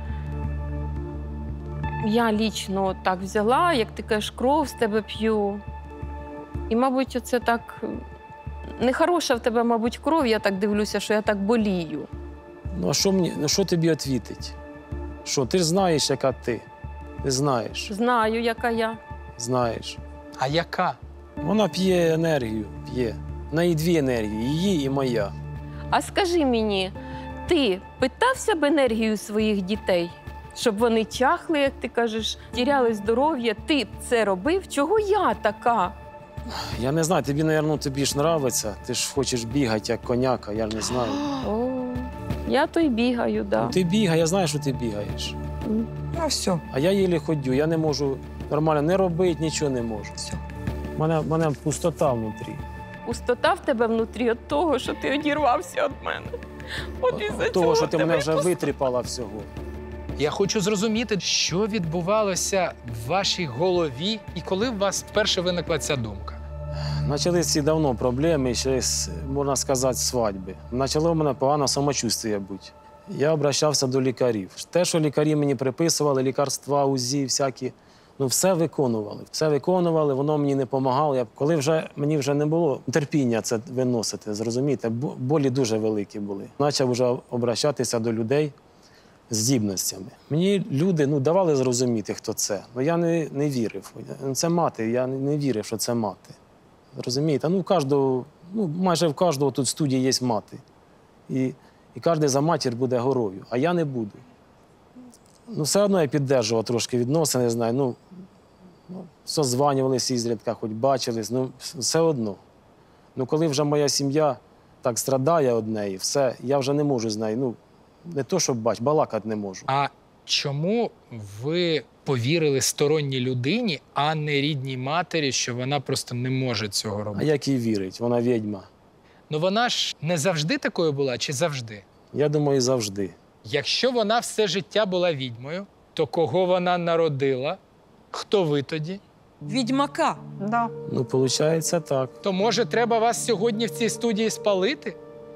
Я лічно так взяла, як ти кажеш, кров з тебе п'ю. І, мабуть, оце так нехороша в тебе, мабуть, кров, я так дивлюся, що я так болію. Ну, а що мені, ну, що тобі відповідати? Що, ти ж знаєш, яка ти? Ти знаєш. Знаю, яка я. Знаєш. А яка? Вона п'є енергію, п'є. В неї дві енергії, її і моя. А скажи мені, ти питався б енергію своїх дітей? Щоб вони чахли, як ти кажеш, тіряли здоров'я. Ти б це робив? Чого я така? Я не знаю, тобі, мабуть, тобі ж подобається. Ти ж хочеш бігати, як коняка, я не знаю. О, я то й бігаю, так. Да. Ну, ти бігай, я знаю, що ти бігаєш. Ну, все. А я їлі ходю, я не можу нормально не робити, нічого не можу. Все. У мене, мене пустота внутрі. Пустота в тебе внутрі від того, що ти одірвався від мене. От із-за От того, що ти мене вже пуст... витріпала всього. Я хочу зрозуміти, що відбувалося в вашій голові і коли у вас вперше виникла ця думка. Почалися ці давно проблеми, ще, можна сказати, свадьби. Почало в мене погане самочуття бути. Я обращався до лікарів. Те, що лікарі мені приписували, лікарства, УЗІ, всякі, ну все виконували. Все виконували, воно мені не допомагало. Я, коли вже, мені вже не було терпіння це виносити, зрозумієте, болі дуже великі були. Почав вже обращатися до людей з здібностями. Мені люди ну, давали зрозуміти, хто це, але я не, не вірив. Це мати, я не вірив, що це мати. Розумієте? Ну, кожного, ну, майже в кожного тут в студії є мати. І, і кожен за матір буде горою, а я не буду. Ну, все одно я піддержував трошки відносини, не знаю. Ну, Ну, созванювалися ізрідка, хоч бачились, ну, все одно. Ну, коли вже моя сім'я так страдає од неї, все, я вже не можу з нею, ну, не то, щоб бач, балакати не можу. А чому ви повірили сторонній людині, а не рідній матері, що вона просто не може цього А робити? як їй вірить? Вона відьма. Ну вона ж не завжди такою була, чи завжди? Я думаю, завжди. Якщо вона все життя була відьмою, то кого вона народила? Хто ви тоді? Відьмака. Да. Ну, виходить, так. То, може, треба вас сьогодні в цій студії спалити?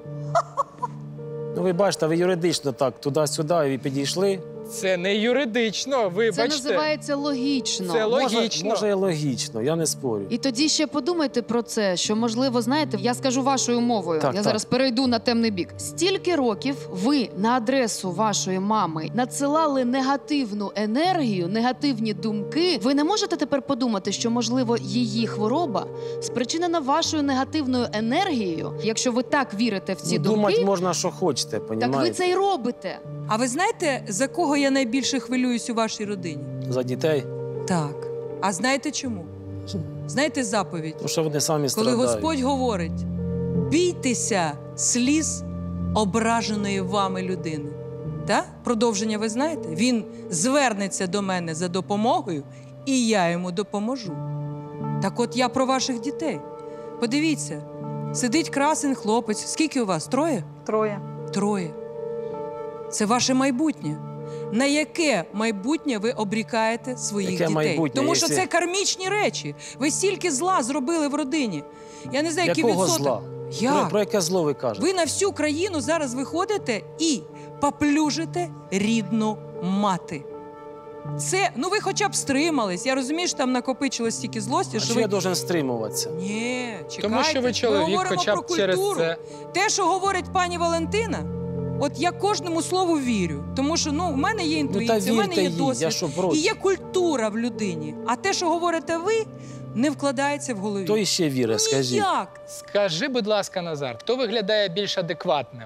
Ну, ви бачите, ви юридично так, туди-сюди і підійшли. Це не юридично, вибачте. Це називається логічно. Це Може, логічно. може і логічно, я не спорю. І тоді ще подумайте про це, що, можливо, знаєте, я скажу вашою мовою, Так, я так. зараз перейду на темний бік. Стільки років ви на адресу вашої мами надсилали негативну енергію, негативні думки. Ви не можете тепер подумати, що, можливо, її хвороба спричинена вашою негативною енергією, якщо ви так вірите в ці Ну, думки, думати можна, що хочете, так понімаєте? ви це й робите. А ви знаєте, за кого я найбільше хвилююсь у вашій родині? За дітей? Так. А знаєте чому? Знаєте заповідь? Тому що вони самі Коли страдають. Господь говорить: бійтеся сліз ображеної вами людини. Так? Продовження ви знаєте? Він звернеться до мене за допомогою, і я йому допоможу. Так от я про ваших дітей. Подивіться, сидить красень хлопець. Скільки у вас? Троє? Троє. Троє. Це ваше майбутнє. На яке майбутнє ви обрікаєте своїх Яке дітей? майбутнє, Тому що якщо- це кармічні речі. Ви стільки зла зробили в родині. Я не знаю, який Якого відсоток. зла? Як? Про, про яке зло ви кажете? Ви на всю країну зараз виходите і поплюжите рідну мати. Це, ну ви хоча б стримались. Я розумію, що там накопичилось стільки злості, А що що ви... я должен стримуватися? Ні, чекайте. Тому що ви Ми чоловік, говоримо хоча б про через культуру. це. Те, що говорить пані Валентина, от я кожному слову вірю. Тому що ну, в мене є інтуїція, в мене вірте є їй, досвід. я що, проти? І є культура в людині. А те, що говорите ви, не вкладається в голові. Хто іще вірить, скажіть? Ніяк. Скажи, будь ласка, Назар, хто виглядає більш адекватним?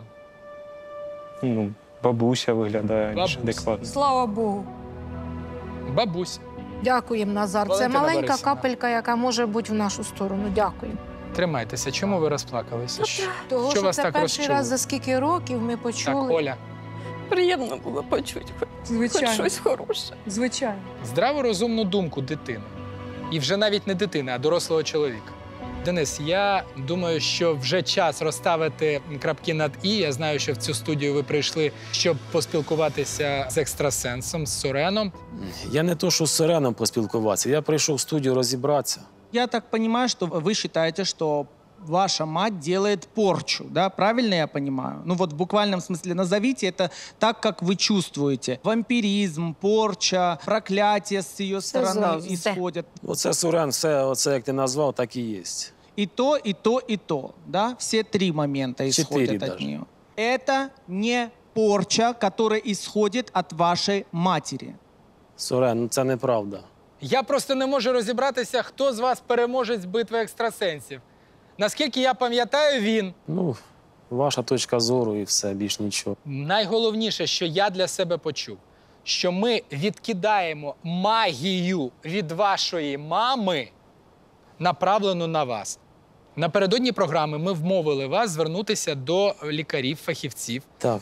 Ну, бабуся виглядає більш Бабуся. адекватно. Слава Богу. Бабусь. Дякуємо, Назар. Валентина Це маленька Борисівна. капелька, яка може бути в нашу сторону. Дякую. Тримайтеся. Чому ви розплакалися? Що- Того, що що вас це так перший розчуло? раз за скільки років ми почули. Так, Оля. Приємно було почути хоч, Звичайно. хоч щось хороше. Звичайно. Здраву розумну думку дитини. І вже навіть не дитини, а дорослого чоловіка. Денис, я думаю, що вже час розставити крапки над «і». Я знаю, що в цю студію ви прийшли, щоб поспілкуватися з екстрасенсом, з Сореном. Я не то, що з Сиреном поспілкуватися. Я прийшов в студію розібратися. Я так понимаю, что вы считаете, что ваша мать делает порчу, да? Правильно я понимаю? Ну вот в буквальном смысле назовите это так, как вы чувствуете. Вампиризм, порча, проклятие с ее стороны сразу, исходят. Оце Сурен, все, оце, як ти назвав, так і є. И то, и то, и то, да? Все три момента Четыре исходят от даже. нее. Это не порча, которая исходит от вашей матери. Сурен, ну це неправда. Я просто не можу розібратися, хто з вас переможець битви екстрасенсів. Наскільки я пам'ятаю, він. Ну, ваша точка зору і все, більш нічого. Найголовніше, що я для себе почув, що ми відкидаємо магію від вашої мами, направлену на вас. Напередодні програми ми вмовили вас звернутися до лікарів, фахівців. Так.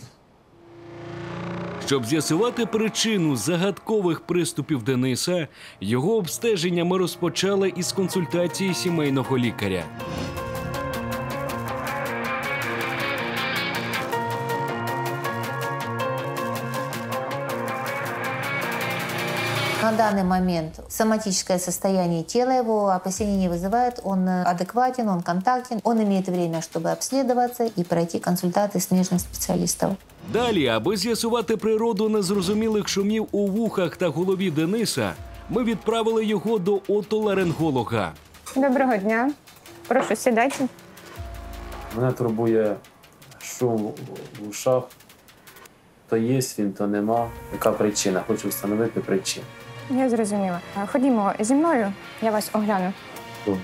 Щоб з'ясувати причину загадкових приступів Дениса, його обстеження ми розпочали із консультації сімейного лікаря. На данный момент соматическое состояние тела его опасений не вызывает. Он адекватен, он контактен, он имеет время, чтобы обследоваться и пройти консультации смежных специалистов. Далі, аби з'ясувати природу незрозумілих шумів у вухах та голові Дениса, ми відправили його до отоларинголога. Доброго дня. Прошу, сідайте. Мене турбує шум в ушах. То є він, то нема. Яка причина? Хочу встановити причину. Я зрозуміла. Ходімо зі мною, я вас огляну. Добре.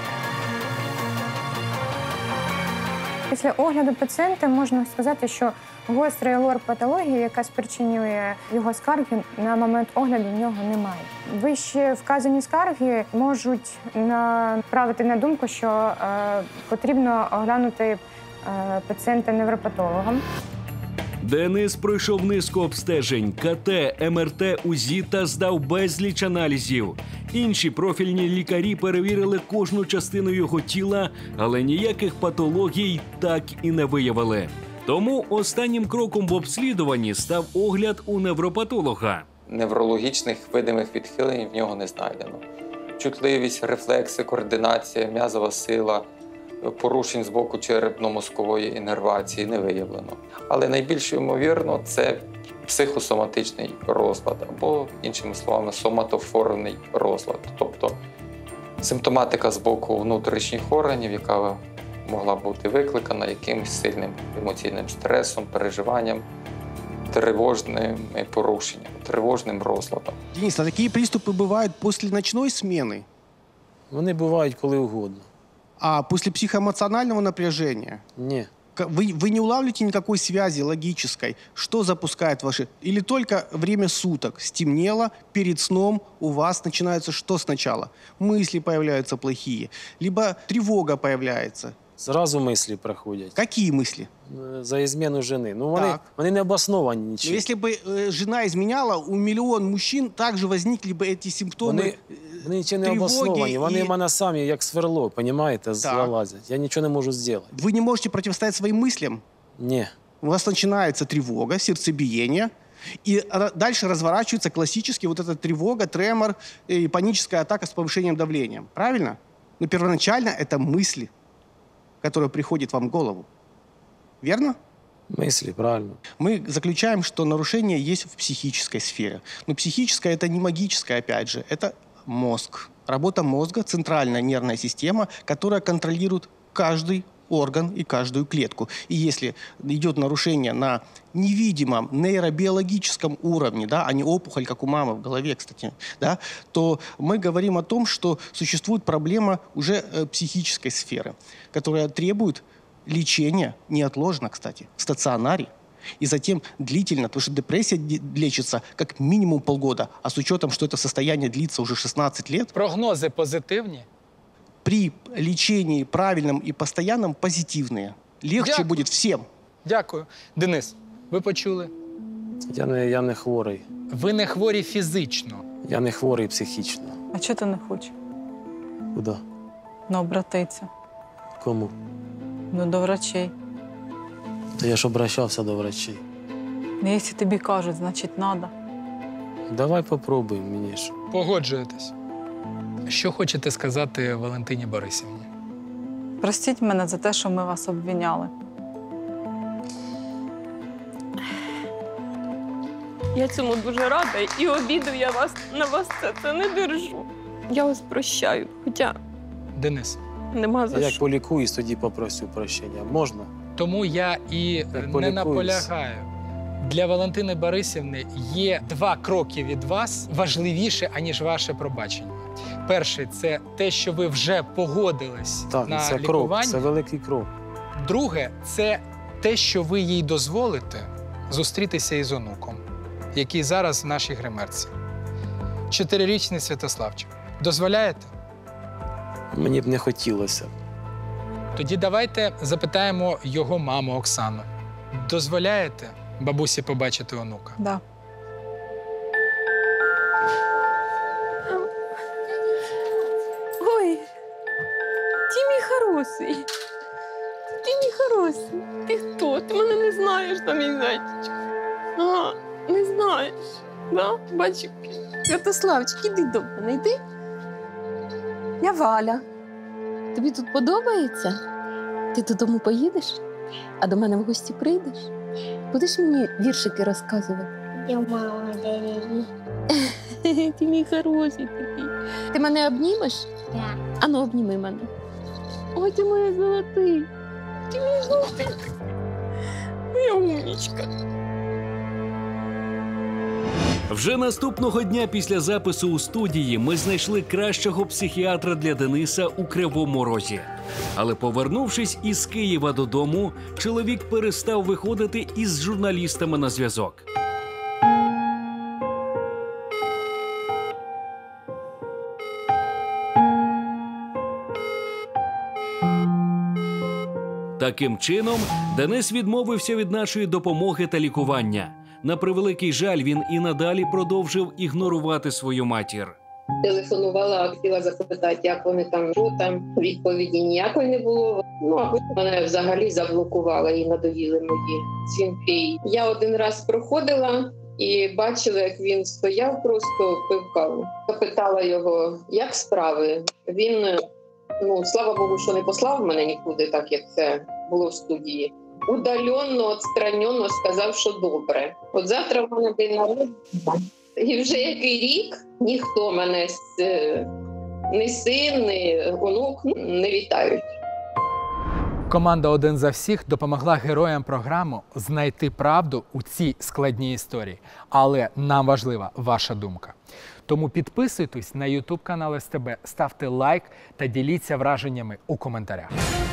Після огляду пацієнта можна сказати, що Гострої лор-патології, яка спричинює його скарги, на момент огляду в нього немає. Вище вказані скарги можуть направити на думку, що е, потрібно оглянути е, пацієнта невропатологом. Денис пройшов низку обстежень – ка те, ем ер те, УЗІ та здав безліч аналізів. Інші профільні лікарі перевірили кожну частину його тіла, але ніяких патологій так і не виявили. Тому останнім кроком в обслідуванні став огляд у невропатолога. Неврологічних видимих відхилень в нього не знайдено. Чутливість, рефлекси, координація, м'язова сила, порушень з боку черепно-мозкової іннервації не виявлено. Але найбільш ймовірно це психосоматичний розлад або, іншими словами, соматофорний розлад. Тобто симптоматика з боку внутрішніх органів, яка могла бути викликана якимось сильним емоційним стресом, переживанням, тревожними порушеннями, тревожним розладом. Денис, а такі приступи бувають після ночної зміни? Вони бувають коли угодно. А после психоэмоционального напряжения? Ні. Вы, вы не улавливаете никакой связи логической, что запускает ваши... Или только время суток стемнело, перед сном у вас начинается что сначала? Мысли появляются плохие, либо тревога появляется. Зразу мислі приходять. Какие мысли? За измену жени. Ну, вони, вони не обосновані нічим. Но если бы э, жена изменяла, у миллион мужчин также возникли бы эти симптомы. Вони, вони нічим не обосновані. Вони і... в мене самі, як сверло, розумієте, залазять. Я нічого не можу зробити. Вы не можете противостоять своим мыслям? Ні. У вас начинается тревога, сердцебиение, и дальше разворачивается классически вот эта тревога, тремор и паническая атака с повышением давления. Правильно? Но первоначально это мысли, которые приходят вам в голову. Верно? Мысли, правильно. Мы заключаем, что нарушение есть в психической сфере. Но психическое – это не магическое, опять же, это мозг. Работа мозга – центральная нервная система, которая контролирует каждый орган и каждую клетку. И если идет нарушение на невидимом нейробиологическом уровне, да, а не опухоль, как у мамы в голове, кстати, да, то мы говорим о том, что существует проблема уже э, психической сферы, которая требует лечения, неотложно, кстати, в стационаре, и затем длительно, потому что депрессия лечится как минимум полгода, а с учетом, что это состояние длится уже шестнадцать лет. Прогнози позитивні? При лечении правильном и постоянном позитивные. Легче Дякую. будет всем. Дякую. Денис, ви почули? Я не, я не хворий. Ви не хворі фізично. Я не хворий психічно. А чого ти не хочеш? Куди? Ну, обратитися. Кому? Ну, до врачей. Та я ж обращався до врачей. Ну, якщо тобі кажуть, значить, треба. Давай попробуємо мені ж. Погоджуєтесь. Що хочете сказати Валентині Борисівні? Простіть мене за те, що ми вас обвиняли. Я цьому дуже рада, і обіду я вас на вас це, це не держу. Я вас прощаю, хоча Денис. нема за Як що. полікуюсь, тоді попросю прощення. Можна? Тому я і не полікуюсь. наполягаю. Для Валентини Борисівни є два кроки від вас важливіше, аніж ваше пробачення. Перший – це те, що ви вже погодились Так, на це лікування. крок, це великий крок. Друге – це те, що ви їй дозволите зустрітися із онуком, який зараз в нашій гримерці. Чотирирічний Святославчик. Дозволяєте? Мені б не хотілося. Тоді давайте запитаємо його маму Оксану. Дозволяєте бабусі побачити онука? Да. Ой, ти мій хороший. Ти мій хороший. Ти хто? Ти мене не знаєш, там мій зайчик. Ага, не знаєш. Да? Бачиш? Святославчик, іди до мене, йди. Я Валя. Тобі тут подобається? Ти додому поїдеш? А до мене в гості прийдеш? Будеш мені віршики розказувати? Я мама дереві. Ти мій хороший такий. Ти мене обнімеш? Так. Ану, обніми мене. Ой, ти моя золотий. Ти мій золотий. Моя умнічка. Вже наступного дня після запису у студії ми знайшли кращого психіатра для Дениса у Кривому Розі. Але повернувшись із Києва додому, чоловік перестав виходити із журналістами на зв'язок. Таким чином, Денис відмовився від нашої допомоги та лікування. На превеликий жаль, він і надалі продовжив ігнорувати свою матір. Телефонувала, хотіла запитати, як вони там, що там. Відповіді ніякої не було. Ну, а потім мене взагалі заблокували і надоїли мої дзвінки. Я один раз проходила і бачила, як він стояв, просто пив каву. Запитала його, як справи. Він, ну, слава Богу, що не послав мене нікуди, так як це було в студії. Удаленно, відсторонено сказав, що добре. От завтра в мене день народження. І вже який рік ніхто мене, ні син, ні онук не вітають. Команда «Один за всіх» допомогла героям програми знайти правду у цій складній історії. Але нам важлива ваша думка. Тому підписуйтесь на ютуб канал ес те бе, ставте лайк та діліться враженнями у коментарях.